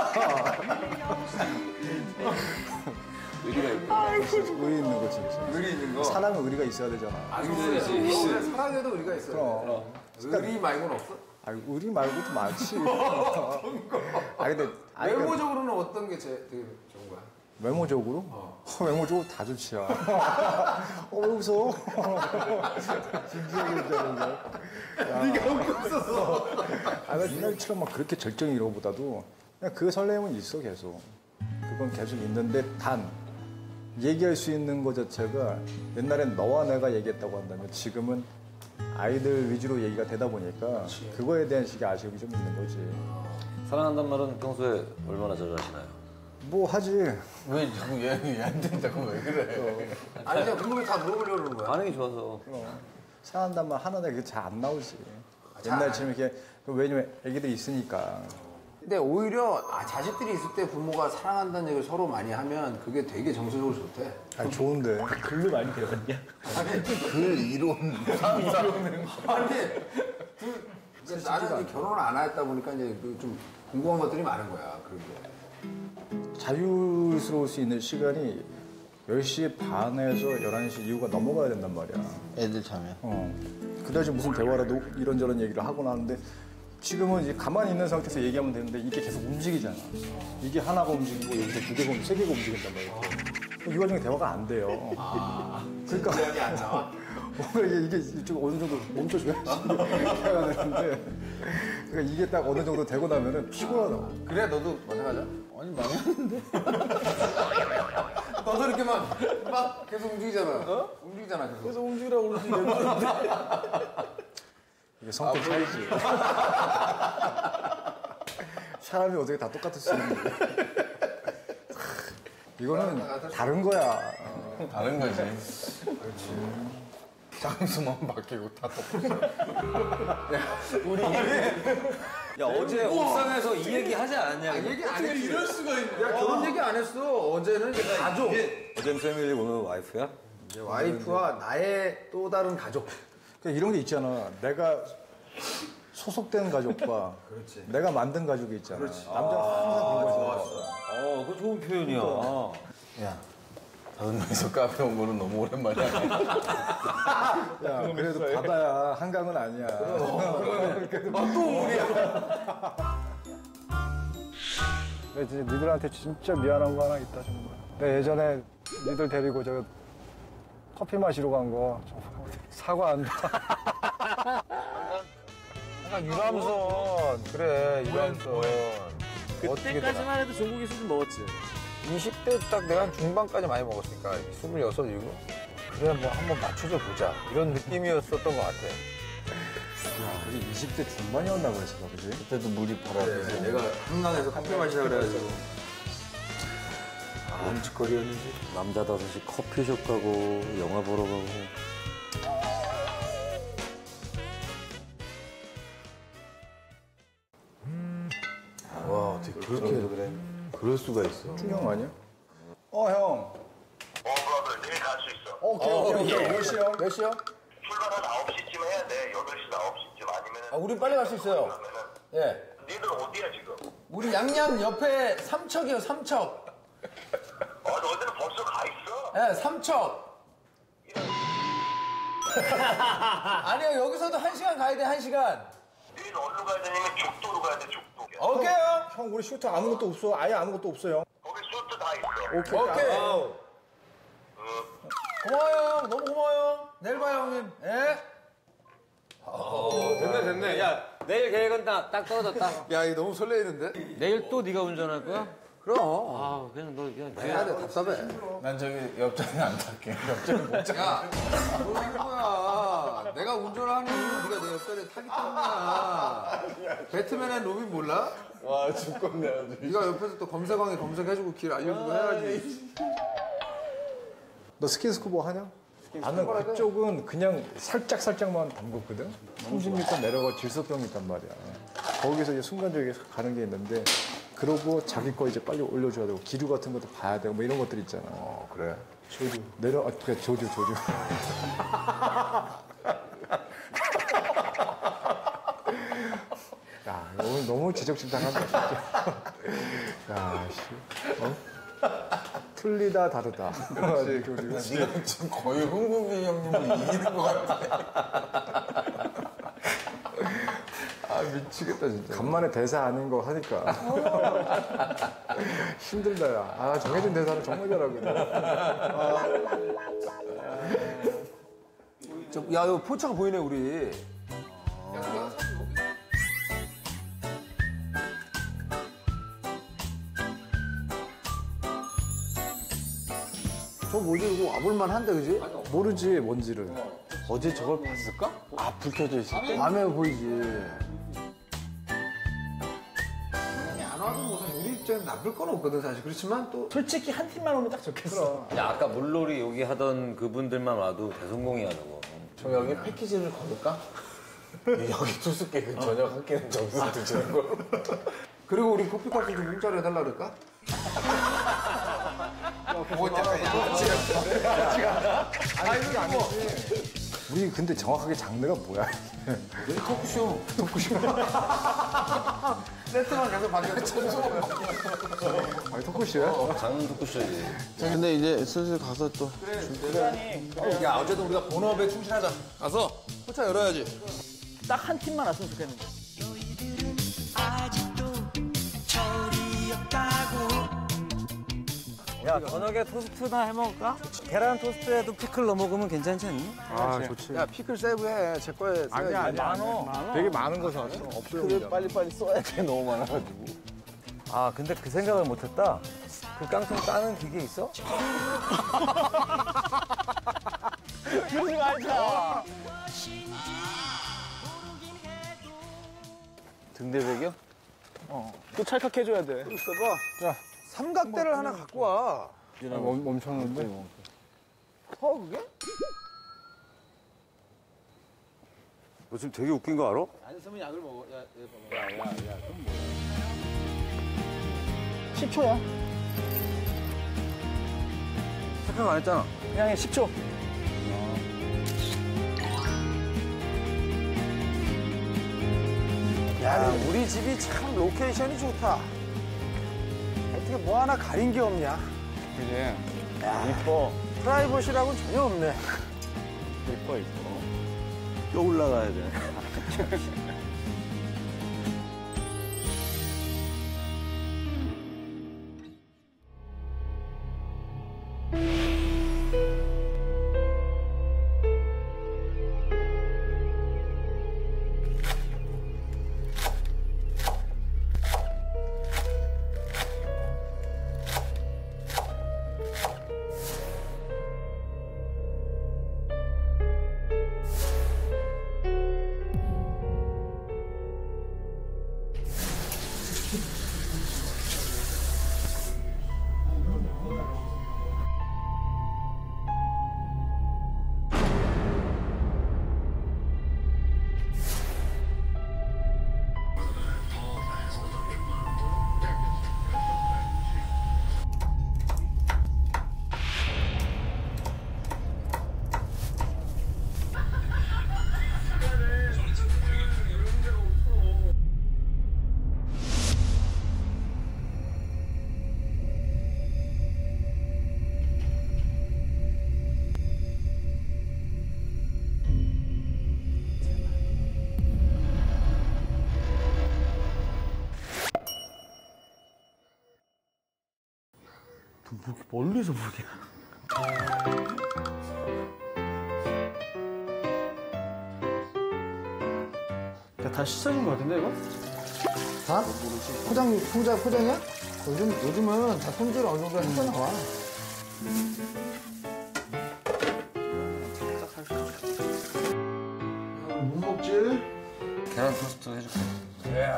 의리가 있고. 의리 있는 거 진짜. 의리 있는 거? 사랑은 의리가 있어야 되잖아. 아 있어야지. 사랑에도 의리가 있어요. 그럼. 의리 말고는 없어? 아 의리 말고도 많지. 아 근데 아니, 외모적으로는 어떤 게 제일 되게 좋은 거야? 외모적으로? 어. 외모적으로 다 좋지야. 어, 왜 웃어? 진지하게 얘기하는데. 네가 웃고 있었어. 아, 나 옛날처럼 막 그렇게 절정이 이런 것보다도 그냥 그 설렘은 있어, 계속. 그건 계속 있는데 단, 얘기할 수 있는 것 자체가 옛날엔 너와 내가 얘기했다고 한다면 지금은 아이들 위주로 얘기가 되다 보니까 그치. 그거에 대한 식의 아쉬움이 좀 있는 거지. 사랑한다는 말은 평소에 얼마나 자주 하시나요? 뭐 하지. 왜 자꾸 얘, 얘한테 자꾸 왜 그래? 아니 그냥 그런 거 다 물어보려고 그러는 거야. 반응이 좋아서. 어. 사랑한다는 말 하는데 그게 잘 안 나오지. 아, 옛날처럼 이렇게 왜냐면 애기들이 있으니까. 근데 오히려 아, 자식들이 있을 때 부모가 사랑한다는 얘기를 서로 많이 하면 그게 되게 정서적으로 좋대. 아니 좋은데. 글로 많이 배웠냐? 아니 글 이론. 이론은 아니 그, 그러니까 나는 이제 결혼을 안 했다 보니까 이제 그 좀 궁금한 것들이 많은 거야. 그런 게. 자유스러울 수 있는 시간이 열 시 반에서 열한 시 이후가 넘어가야 된단 말이야. 애들 자면. 어. 그다지 무슨 대화라도 이런저런 얘기를 하고 나는데 지금은 이제 가만히 있는 상태에서 얘기하면 되는데 이게 계속 움직이잖아. 이게 하나가 움직이고 여기서 두 개가 움직이고 세 개가 움직인단 말이야. 이 과정에 대화가 안 돼요. 아, 그러니까 진지하게 안 나와? 뭔가 이게, 이게 이쪽 어느 정도 멈춰줘야지 대화가 되는데 그러니까 이게 딱 어느 정도 되고 나면은 피곤하다고. 그래 너도 마찬가지야? 아니 망했는데. 너도 이렇게 막, 막 계속 움직이잖아. 어? 움직이잖아 계속. 계속 움직이라고 그러지. 이게 성격 차이지. 사람이 어떻게 다 똑같을 수 있는데. 이거는 다른 거야. 어, 다른 거지. 그렇지. 장수만 바뀌고 다 똑같아. 우리 야 어제 옥상에서 이 얘기 하지 않았냐? 아, 얘기 안 했지. 이럴 수가 있냐? 야 결혼 얘기 안 했어. 어제는 이제 가족. 어젠 패밀리 오늘 와이프야? 이제 와이프와 나의 또 다른 가족. 그러니까 이런 게 있잖아. 내가 소속된 가족과 그렇지. 내가 만든 가족이 있잖아. 그렇지. 남자는 항상 그런 거지. 어, 그거 좋은 표현이야. 야, 다른 명이서 카페 온 거는 너무 오랜만이야. 야, 그래도 바다야. 한강은 아니야. 아, 또 우리야. 내가 진짜 니들한테 진짜 미안한 거 하나 있다, 정말. 내가 예전에 니들 데리고 저 커피 마시러 간 거 사과한다. 약간 유람선. 그래, 유람선. 그때까지만 해도 종국이 술좀 먹었지. 이십 대 딱 내가 한 중반까지 많이 먹었으니까 스물여섯 이후 그래 뭐 한번 맞춰줘 보자 이런 느낌이었었던 것 같아. 야, 우리 이십 대 중반이었나 그랬어, 그지? 그때도 물이 바로 앞에서. 내가 한강에서 커피 마시자 그래가지고. 뭔 짓거리였는지. 남자 다섯이 커피숍 가고 영화 보러 가고. 와, 어떻게 그렇게 그래. 그럴 수가 있어. 충격 아니야? 어, 형. 어, 그럼 내일 갈 수 있어. 오케이, 오케이, 오케이. 몇 시요? 몇 시요? 출발은 아홉 시쯤 해야 돼. 여덟 시, 아홉 시쯤 아니면은. 아, 우린 빨리 갈 수 있어요. 그러면은. 예. 니들 어디야, 지금? 우리 양양 옆에 삼척이요, 삼척. 어, 너희들은 벌써 가 있어? 예, 삼척. 아니요, 여기서도 한 시간 가야 돼, 한 시간. 니는 어디로 가야 되냐면 죽도로 가야 돼, 죽도. 오케이, 형. 형, 우리 슈트 아무것도 없어. 아예 아무것도 없어요. 거기 수트 다 있어. 오케이. 오케이. 응. 고마워요, 형. 너무 고마워요. 내일 봐요, 형님. 예. 됐네 됐네. 야 내일 계획은 딱, 딱 떨어졌다. 야, 이거 너무 설레이는데? 내일 또 네가 운전할 거야? 그럼. 아 그냥 너 그냥 해야 돼, 답답해. 난 저기 옆자리 안 탈게. 옆자리 못 타. 야, 뭘 하는 거야? 내가 운전을 하는 이유는 네가 내 옆자리에 타기 때문이야. 배트맨의 로빈 몰라? 와, 죽겠네, 아주. 네가 옆에서 또 검색왕에 검색해주고 길 알려주고 해야지. 너 스킨스쿠버 하냐? 나는 그쪽은 그냥 살짝 살짝만 담궜거든. 삼십 미터 내려가 질석병이 있단 말이야. 거기서 이제 순간적으로 가는 게 있는데, 그러고 자기 거 이제 빨리 올려줘야 되고 기류 같은 것도 봐야 되고 뭐 이런 것들 있잖아. 어, 그래? 조류 내려, 아, 그래 조류 조류. 야, 오늘 너무 지적질당한다 진짜. 야, 씨, 어? 틀리다 다르다. 그렇지. 조류. 네가 지금 거의 흥국이 형님을 이기는 것 같아. 아, 미치겠다, 진짜. 간만에 대사 아닌 거 하니까. 힘들다, 야. 아, 정해진 대사는 정말 잘하거든. 아. 저, 야, 이거 포차가 보이네, 우리. 저 뭐지? 이거 와볼만 한데, 그지? 모르지, 뭔지를. 어제 저걸 봤을까? 아, 불 켜져 있을 때? 밤에 보이지. 안 와도 뭐 우리 입장에서 나쁠 건 없거든, 사실. 그렇지만 또. 솔직히 한 팀만 오면 딱 좋겠어. 야 아까 물놀이 여기 하던 그분들만 와도 대성공이야 저거. 저 여기 패키지를 걸을까? 여기 투숙객은 저녁 한 끼는 저기서 드시는 걸로. 그리고 우리 커피값을 좀 공짜로 해달라 그럴까? 아니, 그게 아니지. 우리 근데 정확하게 장르가 뭐야? 토크쇼. 토크쇼. 세트만 계속 바뀌었어. 아니, 토크쇼야? 장은 토크쇼지. 근데 이제 슬슬 가서 또. 그래. 야, 어쨌든 우리가 본업에 충실하자. 가서 포차 열어야지. 딱 한 팀만 왔으면 좋겠는데. 야, 저녁에 토스트나 해 먹을까? 계란 토스트에도 피클 넣어 먹으면 괜찮지 않니? 아, 좋지. 야, 피클 세브해. 제 거에 써야지. 아니야, 아니야. 많어. 되게 많은 거 사왔어. 없어요. 그래, 빨리빨리 써야 돼. 너무 많아가지고. 아, 근데 그 생각을 못 했다. 그 깡통 따는 기계 있어? 그러지 말자. 등대백이요? 어. 또 찰칵해줘야 돼. 있어봐. 자, 삼각대를 하나 갖고 와. 멈, 멈췄는데? 어, 그게? 너 지금 되게 웃긴 거 알아? 안 쓰면 약을 먹어. 야, 야, 야, 야, 야, 그럼 뭐야? 십 초야. 착각 안 했잖아. 그냥 해, 십 초. 야, 우리 집이 참 로케이션이 좋다. 어떻게 뭐 하나 가린 게 없냐? 그지? 야, 이뻐. 프라이버시라고는 전혀 없네. 이뻐, 이뻐. 또 올라가야 돼. 뭐, 멀리서 보냐. 야, 다 씻어진 것 같은데, 이거? 다? 포장, 포장, 포장이야? 요즘, 요즘은 다 손질 어느 정도 해서 나와. 뭐 먹지? 계란 토스트 해줄게. 예.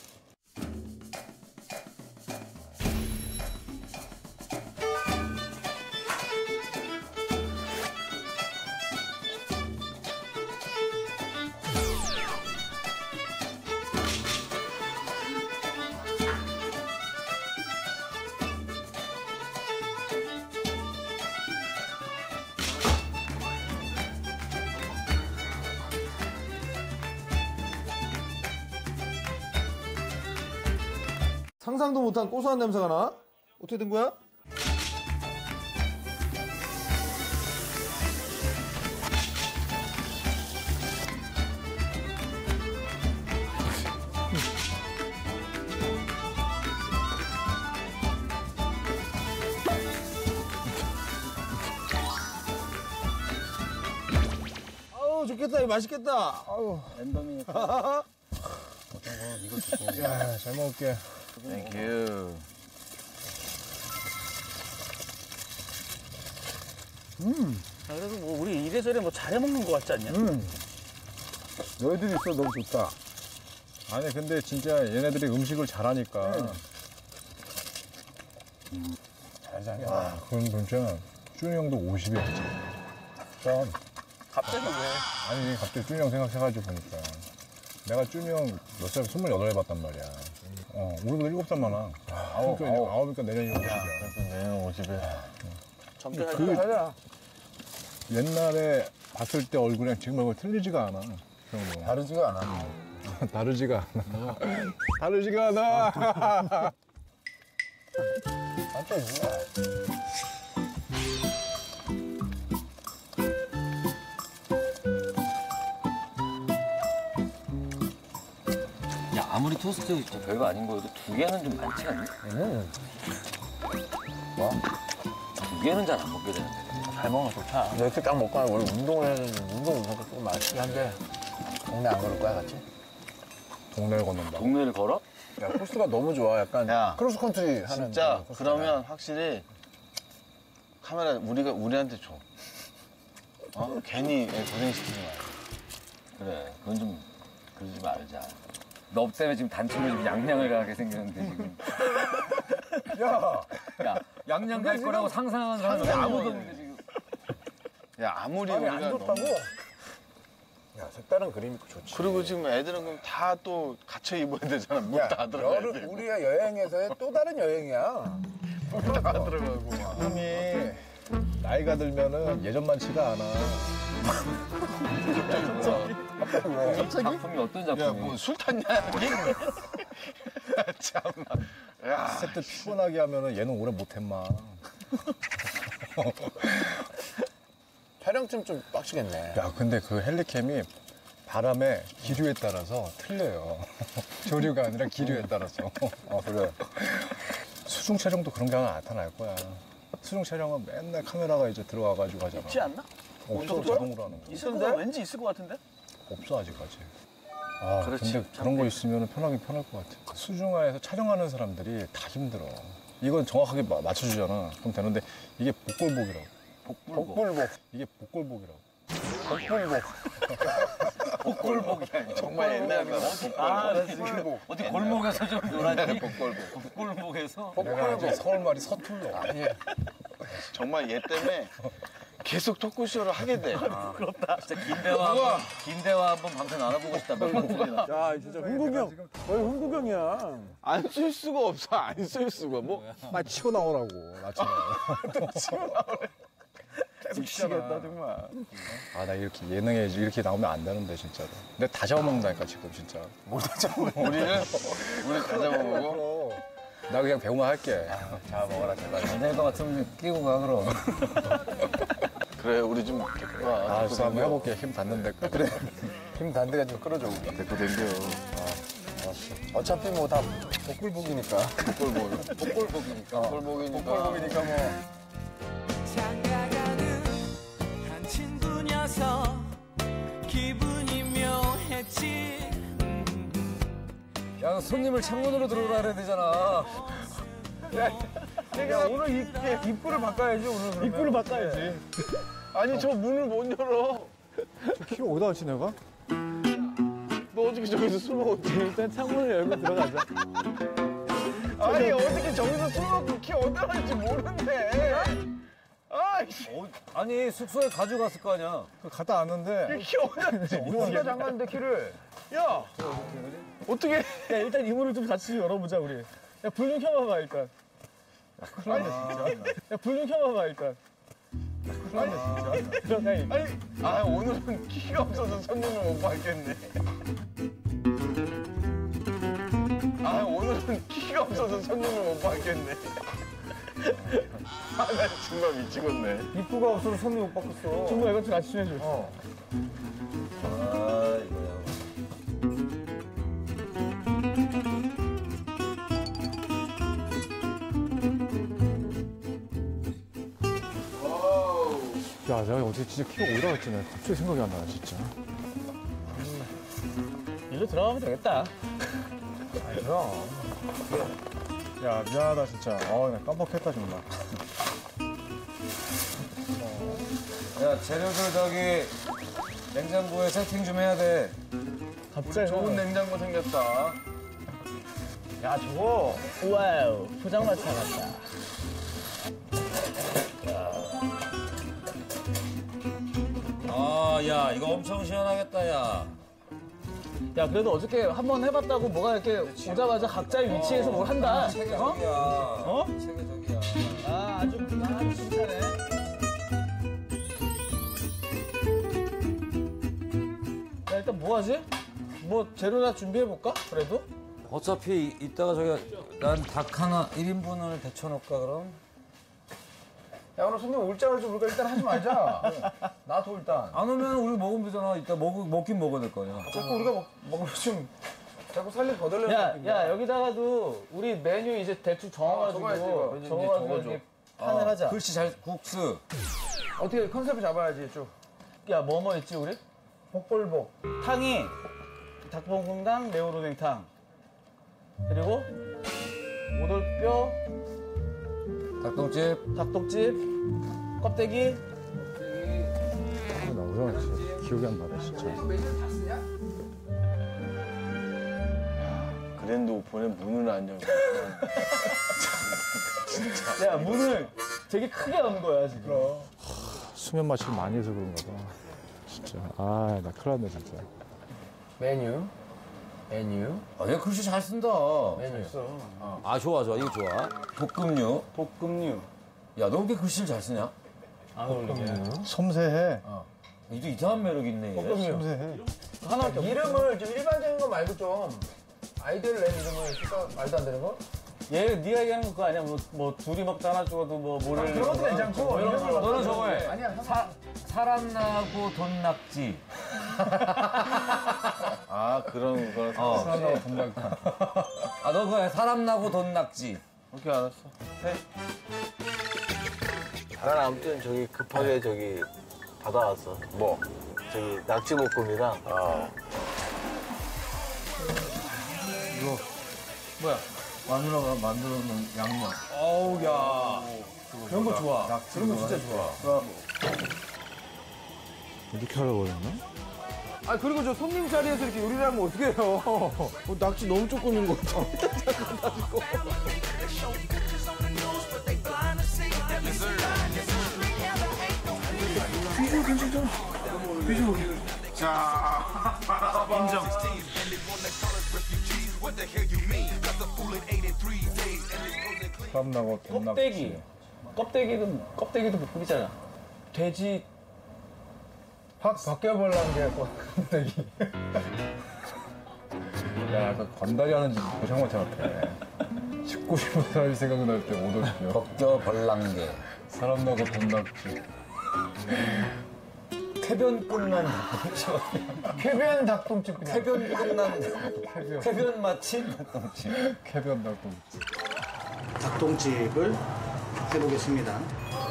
상상도 못한 고소한 냄새가 나? 어떻게 된 거야? 아우 좋겠다, 이거 맛있겠다. 아우 랜덤이니까. 이거 주고. 야, 잘 먹을게. 땡큐. 음. 아, 그래도 뭐 우리 이래저래 뭐 잘해 먹는 것 같지 않냐? 음. 너희들이 있어 너무 좋다. 아니 근데 진짜 얘네들이 음식을 잘하니까. 음. 잘하잖아. 야, 그럼 진짜 준이 형도 오십이야 그치? 짠. 갑자기 왜? 아니 갑자기 준이 형 생각해가지고 보니까 내가 준이 형 몇 살? 스물여덟 해봤단 말이야. 어, 우리보다 일곱 살 많아. 아홉, 그러니까, 아홉이니까 내년이 오십이야. 그래도 내년 오십이야. 젊게 그 하자. 옛날에 봤을 때 얼굴이랑 지금 얼굴 틀리지가 않아. 형도. 다르지가 않아. 다르지가 않아. 다르지가 않아. 깜짝이야. 야, 아무리 토스트 진짜 별거 아닌 거여도 두 개는 좀 많지 않니? 얘는 뭐? 두 개는 잘 안 먹게 되는데. 잘 먹으면 좋다. 근데 이렇게 딱 먹고 나면 원래 운동을 해야 되는데 운동 운동가 조금 맛있긴 한데 동네 안 걸을 거야 같이? 동네를 걷는다. 동네를 걸어? 야 코스가 너무 좋아. 약간 야, 크로스컨트리 하는 진짜 그런 코스야. 그러면 확실히 카메라 우리가 우리한테 줘. 어? 괜히 애 고생시키지 마. 그래, 그건 좀 그러지 말자. 너 때문에 지금 단체로 지금 양양을 가게 생겼는데 지금. 야, 야, 양양 갈 거라고 상상하는 사람이 아무도 없는데 지금. 야 아무리 아니, 우리가 안 좋다고? 너무- 야 색다른 그림 있고 좋지. 그리고 지금 애들은 그럼 다 또 갖춰 입어야 되잖아. 문 다 들어가야 여름, 돼. 우리가 여행에서의 또 다른 여행이야. 다 들어가고. 형이 나이가 들면은 예전만치가 않아. 작품이 어떤 작품이? 야, 뭐 술 탔냐? 참나. 야. 세트 피곤하게 하면은 얘는 오래 못해 마. 촬영팀 좀 빡치겠네. 야, 근데 그 헬리캠이 바람의 기류에 따라서 틀려요. 조류가 아니라 기류에 따라서. 어, 그래. 수중 촬영도 그런 게 하나 나타날 거야. 수중 촬영은 맨날 카메라가 이제 들어와가지고 하잖아. 있지 않나? 없어, 자동으로 하는 거. 있을 거 왠지 있을 것 같은데? 없어, 아직까지. 아, 그렇지. 근데 그런 거 있으면 편하긴 편할 것 같아. 수중하에서 촬영하는 사람들이 다 힘들어. 이건 정확하게 마- 맞춰주잖아. 그럼 되는데 이게 복골복이라고. 복불복. 이게 복골복이라고. 복불복. 복골복이 아니야. 정말 옛날 거야. 아, 나 지금 어디 골목에서 좀 놀았니? 복골복. 복골복에서? 내가 이제 서울말이 서툴러. 아니, 정말 얘 때문에 계속 토크쇼를 하게 돼. 부끄럽다. 진짜 긴 대화 한번, 긴 대화 한번 방송 나눠보고 싶다. 몇 번째나. 야 진짜 흥국이 형. 거의 흥국이 형이야. 안 쓸 수가 없어. 안 쓸 수가. 뭐. 나 치고 나오라고. 나 치고 나오라고. 치고 나오래. 미치겠다 정말. 아, 나 이렇게 예능에 이렇게 나오면 안 되는데, 진짜로. 내가 다 잡아먹는다니까, 지금, 진짜. 뭘 다 잡아먹어? 우리는? 우리 다 잡아먹어? 나 그냥 배우만 할게. 자, 먹어라, 제발. 안될 것 같으면 끼고 가, 그럼. 그래, 우리 좀 데리고 와. 아, 알았어, 한번 해볼게. 힘 닿는 데까지. 그래. 힘 단데가 좀 끌어줘. 데리고 댕겨. 알았어. 어차피 뭐 다 복불복이니까. 복불복. 복불복이니까. 복불복이니까. 복불복이니까 뭐. 장가가는 한 친구 녀석 기분이 묘했지. 야, 손님을 창문으로 들어오라 그래야 되잖아. 야, 야 오늘 입, 입구를 바꿔야지 오늘. 그러면. 입구를 바꿔야지. 아니 저 문을 못 열어. 키 어디다 갔지 내가? 너 어떻게 저기서 술 먹었지? 일단 창문을 열고 들어가자. 아니 어떻게 저기서 술 먹고 키 어디다 갈지 모르는데. 아, 어, 아니 숙소에 가져갔을 거 아니야. 그 갔다 왔는데. 키 어디다 갈지 어디다 잠갔는데 키를. 야, 어떻게? 야 일단 이 문을 좀 같이 열어보자 우리. 야 불 좀 켜봐봐 일단. 큰일 났네 진짜. 야 불 좀 켜봐봐 일단. 큰일 났네 진짜. 들어가. 아니, 아 오늘은 키가 없어서 손님을 못 받겠네. 아 오늘은 키가 없어서 손님을 못 받겠네. 아 나 정말 미치겠네. 입구가 없어서 손님 못 바꿨어. 친구야 이것 좀 같이 좀 해줘. 어. 아, 이거야. 야 내가 어제 진짜 키가 어디다 갔지 내가 갑자기 생각이 안 나네 진짜. 일로 들어가면 되겠다. 아니 그럼. 야 미안하다 진짜. 어나 깜빡했다 정말. 야, 재료들 저기 냉장고에 세팅 좀 해야 돼. 갑자기 좋은 냉장고 생겼다. 야 저거 와우 포장마차 같다. 아, 야, 이거 엄청 시원하겠다, 야. 야 그래도 어저께 한 번 해봤다고 뭐가 이렇게 오자마자 각자의 위치에서 뭘 한다. 체계적이야. 어? 체계적이야. 아 아주 아주 칭찬해. 야 일단 뭐 하지? 뭐 재료나 준비해 볼까? 그래도? 어차피 이따가 저기 난 닭 하나 일 인분을 데쳐놓을까 그럼? 야 오늘 손님 올지 안 올지 우리가 일단 하지 말자. 놔둬 일단. 안 오면 우리 먹으면 되잖아. 이따 먹, 먹긴 먹어야 될 거 아니야. 자꾸 우리가 먹, 먹으면 좀 자꾸 살림 거덜내는 야, 느낌이야. 야 여기다가도 우리 메뉴 이제 대충 적어가지고 아, 적어야지, 이거. 적어가지고 적어줘. 이렇게 판을 하자. 글씨 잘 국수. 어떻게 컨셉을 잡아야지 쭉. 야 뭐 뭐 있지 우리? 복불복. 탕이 닭볶음탕, 매운오뎅탕 그리고 오돌뼈, 닭똥집, 닭똥집, 껍데기. 나 오늘 진짜 기억이 안 나네 진짜. 그랜드 오픈에 문을 안 열고. 야 문을 되게 크게 연 거야 지금. 수면 마취를 많이 해서 그런가 봐. 진짜 아 나 큰일 났네 진짜. 메뉴. 메뉴. 아, 얘 글씨 잘 쓴다. 메뉴. 아, 좋아, 좋아. 이거 좋아. 볶음류. 볶음류. 야, 너 왜 이렇게 글씨를 잘 쓰냐? 안 어울리게. 섬세해. 어. 이도 이상한 매력 있네, 얘. 볶음류. 섬세해. 하나 이름을 좀 일반적인 거 말고 좀 아이디어를 낸 이름을 쓸까 말도 안 되는 거? 얘 네가 얘기하는 거 그거 아니야? 뭐, 뭐 둘이 먹다 하나 죽어도 뭐 모를. 그런 것도 괜찮고 이런 거. 너는 저거 해. 아니야. 사, 사람 나고 돈 낙지. 아 그런 그런 어. 사람 나고 돈 받고. 아, 너 그거 해. 사람 나고 돈 낙지. 오케이 알았어. 해. 난 아무튼 저기 급하게 저기 받아왔어. 뭐? 저기 낙지볶음이랑. 아. 이거 뭐야? 마누라가 만들어 놓은 양념. 어우 야. 그런 거 좋아. 그런 거 진짜 좋아. 이렇게 하라고 그랬나? 아 그리고 저 손님 자리에서 이렇게 요리를 하면 어떻게 해요? 어, 낙지 너무 조금 있는 거 같아. 비주얼 괜찮죠? 비주얼. 자, 인정. 사람 나고 돈 낙지. 껍데기. 껍데기도 껍데기도 볶음이잖아. 돼지. 확 바뀌어보려는 게 껍데기. 야, 너 건달이 하는지 고장마차 같아. 죽고 싶은 사람이 생각날 때 오돌뼈. 벗겨 벌랑개. 사람 나고 돈 낙지. 쾌변 끝난 닭똥집. 쾌변 닭똥집 그냥. 쾌변 끝난 쾌변. 쾌변 마친 닭똥집. 쾌변 닭똥집. 닭똥집을 해보겠습니다.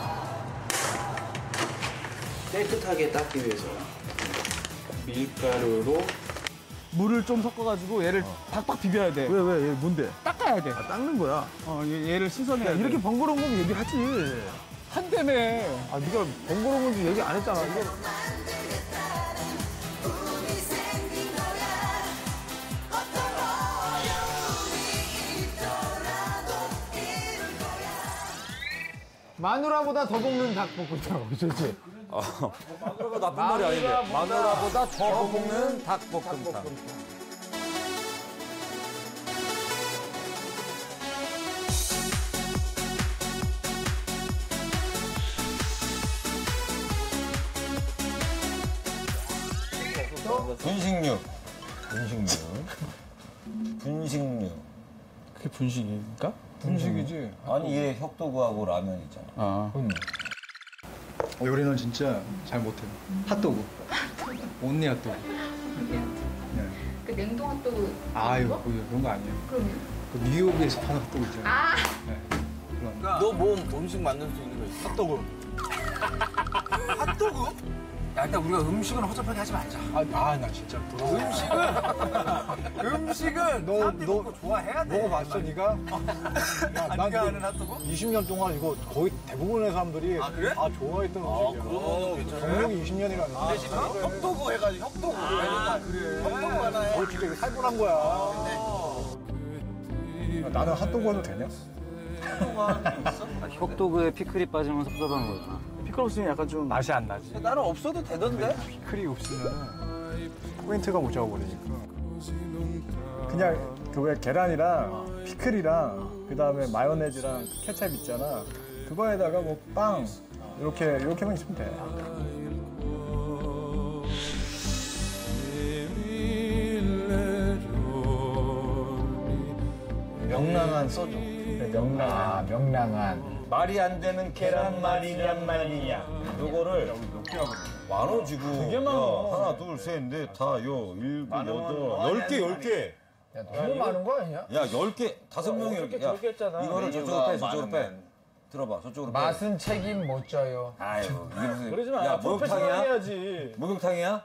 깨끗하게 닦기 위해서 밀가루로 물을 좀 섞어가지고 얘를 팍팍 비벼야 돼. 왜, 왜, 얘 뭔데? 닦아야 돼. 아, 닦는 거야. 어, 얘, 얘를 씻어내야 야, 돼. 이렇게 번거로운 거면 얘기하지. 한다며. 아, 네가 번거로운 건지 얘기 안 했잖아. 이거. 마누라보다 더 볶는 닭볶음탕. 그렇지? 어. 마누라가 나쁜 말이 아닌데. 마누라보다 더 볶는 닭볶음탕. 분식류. 분식류. 분식류. 그게 분식입니까? 분식이지. 아니 얘 혁도그하고 라면 있잖아. 아. 음. 어, 요리는 진짜 잘 못해요. 핫도그. 온리 핫도그. 네. 그 냉동 핫도그. 아유, 그, 그런 거 아니에요. 그럼요. 그 뉴욕에서 파는 핫도그 있잖아요. 아. 네. 그런. 너 뭐 음식 만들 수 있는 거 있어? 핫도그. 핫도그? 야, 일단 우리가 음식은 허접하게 하지 말자. 아, 아, 나 진짜. 음식은 음식은 너, 사람들이 너 먹고 좋아해야 돼. 먹어봤어, 네가? 야, 아, 난 네가 그 아는 핫도그? 이십 년 동안 이거 거의 대부분의 사람들이 아, 그래? 다 좋아했던 음식이야. 그러면은 괜찮아. 경력이 이십 년이라는 아, 대신 혁도그 해가지고 혁도그. 아, 그래. 혁도그 하나 해. 어, 진짜 이거 살벌한 거야. 야, 나는 핫도그 해도 되냐? 혁도그에 피클이 빠지면 섭섭한 거잖아. 피클 없으면 약간 좀 맛이 안 나지. 나는 없어도 되던데? 피클이 없으면 포인트가 못 잡아버리니까. 그냥 그 왜 계란이랑 피클이랑 그 다음에 마요네즈랑 케찹 있잖아. 그거에다가 뭐 빵 이렇게 이렇게만 있으면 돼. 명랑한 소주. 명랑. 아, 명랑한. 말이 안 되는 계란 말이냐 말이냐. 요거를 만 원 주고. 되게 많아. 하나 둘 셋 넷 다 요 일곱 여덟 열 개 열 개. 야, 너무 많은 거 아니야? 야 열 개 다섯 명이 열 개. 야 이거를 저쪽으로 빼 저쪽으로 빼. 들어봐 저쪽으로 빼. 맛은 책임 못 져요. 아유 이게 무슨. 그러지 마. 야 프로페셔널 목욕탕이야? 해야지. 목욕탕이야?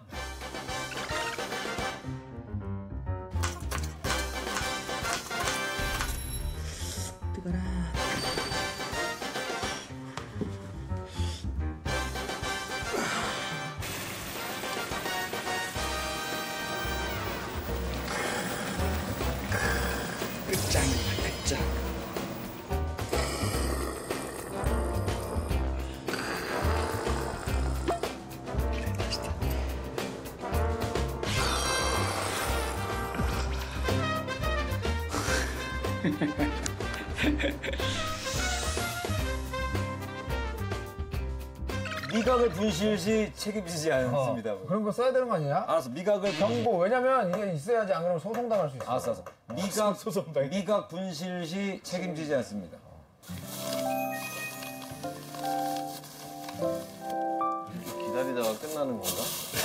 끝장이야, 끝장. 미각을 분실 시 책임지지 않습니다. 어, 그런 거 써야 되는 거 아니야? 알았어 미각을 경고. 왜냐면 이게 있어야지 안 그러면 소송당할 수 있어. 알았어 알았어. 미각 소송당. 미각 분실 시 책임지지 않습니다. 기다리다가 끝나는 건가?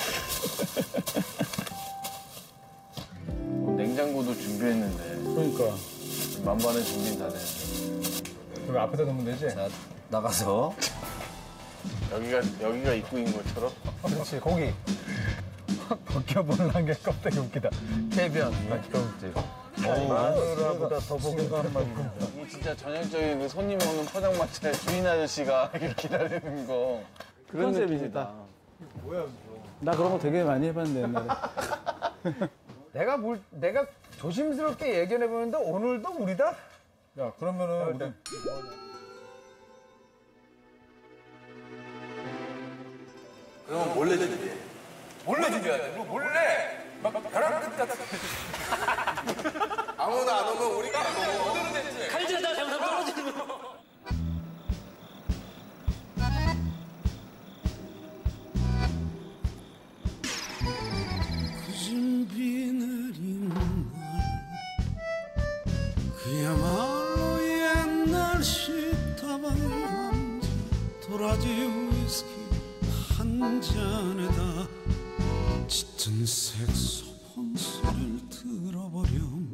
뭐 냉장고도 준비했는데. 그러니까. 만반의 준비는 다 됐는데. 그거 앞에다 놓으면 되지? 자 나가서. 여기가 여기가 입구인 것처럼. 그렇지, 거기. 확 벗겨보려는 게 껍데기 웃기다. 해변, 닭똥집. 마누라보다 더 볶은 맛입니다. 이 진짜 전형적인 그 손님 오는 포장마차의 주인 아저씨가 이렇게 기다리는 거. 그런 컨셉이다. 뭐야, 나 그런 거 되게 많이 해봤는데 옛날에. 내가 뭘, 내가 조심스럽게 얘기해보는데 오늘도 우리다? 야, 그러면은 우리. 그러면 몰래 준비해. 몰래 준비해야 돼. 뭐 몰래. 막 벼랑 끝 같은. 아무도 안 오면 우리가 오늘은 됐지. 칼질하다 잘못 떨어지는 거. 굳은 비 내리는 날 그야말로 옛날 식다방 남자 도라지 위스키 한 한 잔에다 짙은 색소폰 소리를 들어버렴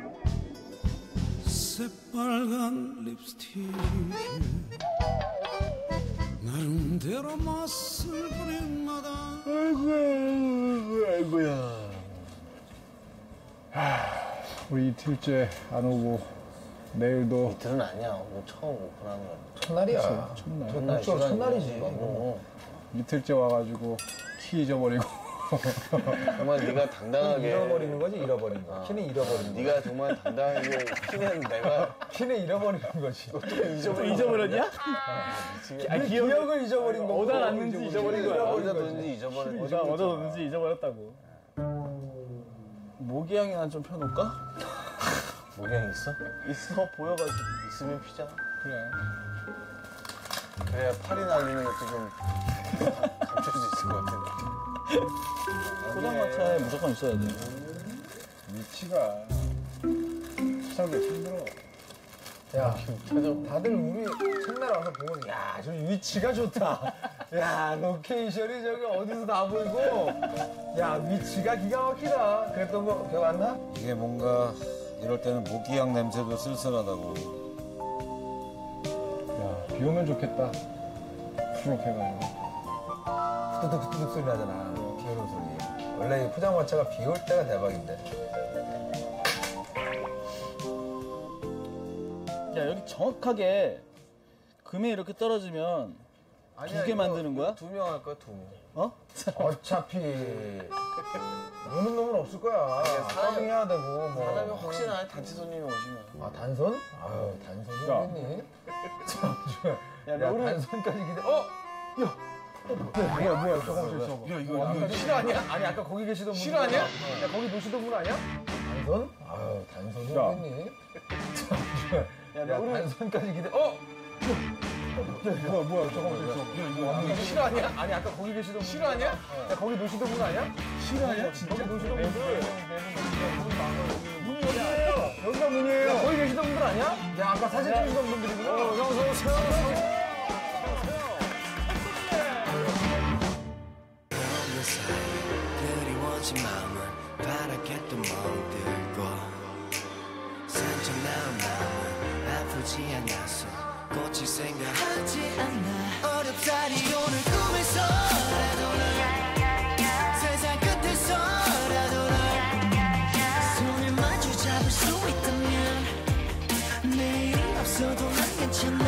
새빨간 립스틱에 나름대로 맛을 부린 마다 아이고 아이고 아이고야. 우리 이틀째 안 오고 내일도 이틀은 아니야. 오늘 처음 오픈하는 거야. 첫날이야. 첫날. 첫날, 첫날, 첫날이지. 어. 이틀째 와가지고 키 잊어버리고. 정말 네가 당당하게 잃어버리는 거지, 잃어버리는 거. 키는 잃어버리는 거. 네가 정말 당당하게 키는 내가 키는 잃어버리는 거지. 또 잊어버린 잊어버렸냐? 아, 기억, 기억을 잊어버린 거고. 어디다 놨는지 잊어버린 거야. 어디다 뒀는지 잊어버린 어디다 어디다 뒀는지 잊어버렸다고. 모기향이 난 좀 펴놓을까? 모기향 있어? 있어 보여가지고. 있으면 피자. 그래. 그래야 팔이 날리는 것도 좀 감출 수 있을 것 같은데. 포장마차에 무조건 있어야 돼. 위치가 찾아보기 힘들어. 야, 다들 우리 첫날 와서 보고, 야, 저 위치가 좋다. 야, 로케이션이 저기 어디서 다 보이고, 야, 위치가 기가 막히다. 그랬던 거 기억 안 나? 이게 뭔가 이럴 때는 모기향 냄새도 쓸쓸하다고. 야, 비 오면 좋겠다. 푸석해가지고. 뚜둑뚜둑 소리 나잖아. 비 오는 소리. 원래 이 포장마차가 비 올 때가 대박인데. 야 여기 정확하게 금이 이렇게 떨어지면 두 개 만드는 거야? 두 명 할 거야, 두 명. 어? 어차피 노는 놈은 없을 거야. 사람이 해야 되고 뭐. 사람이 혹시나 단체 손님이 오시면. 아, 단선? 아유, 단선이 있겠니? 참, 야, 야 우리- 단선까지 기대. 어? 야. 뭐야, 뭐야, 잠깐만, 잠깐만. 야, 이거 아까 실화 아니야? 아니, 아까 거기 계시던 분. 실화 아니야? 야, 거기 노시던 분 아니야? 단선? 아유, 단선이 야. 있겠니? 참, 야, 야, 우리- 단선까지 기대. 어? 뭐야, 뭐야, 잠깐만, 잠깐만. 야, 이거 아까 실화 아니야? 아니, 아까 거기 계시던 분. 실화 아니야? 야, 거기 노시던 분 아니야? 실화 아니야? 진짜? 거기 노시던 분들. 문이 여기예요. 여기가 문이에요. 야, 거기 계시던 분들 아니야? 야, 아까 사진 찍으시던 분들이구나. 어, 형, 서 오세요. 그리워진 마음은 바라게 또 멍들고 상처 나온 마음은 아프지 않아서 고칠 생각하지 않아 어렵다니 오늘 꿈에서라도 널 세상 끝에서라도 널 손을 마주 잡을 수 있다면 내일이 없어도 난 괜찮아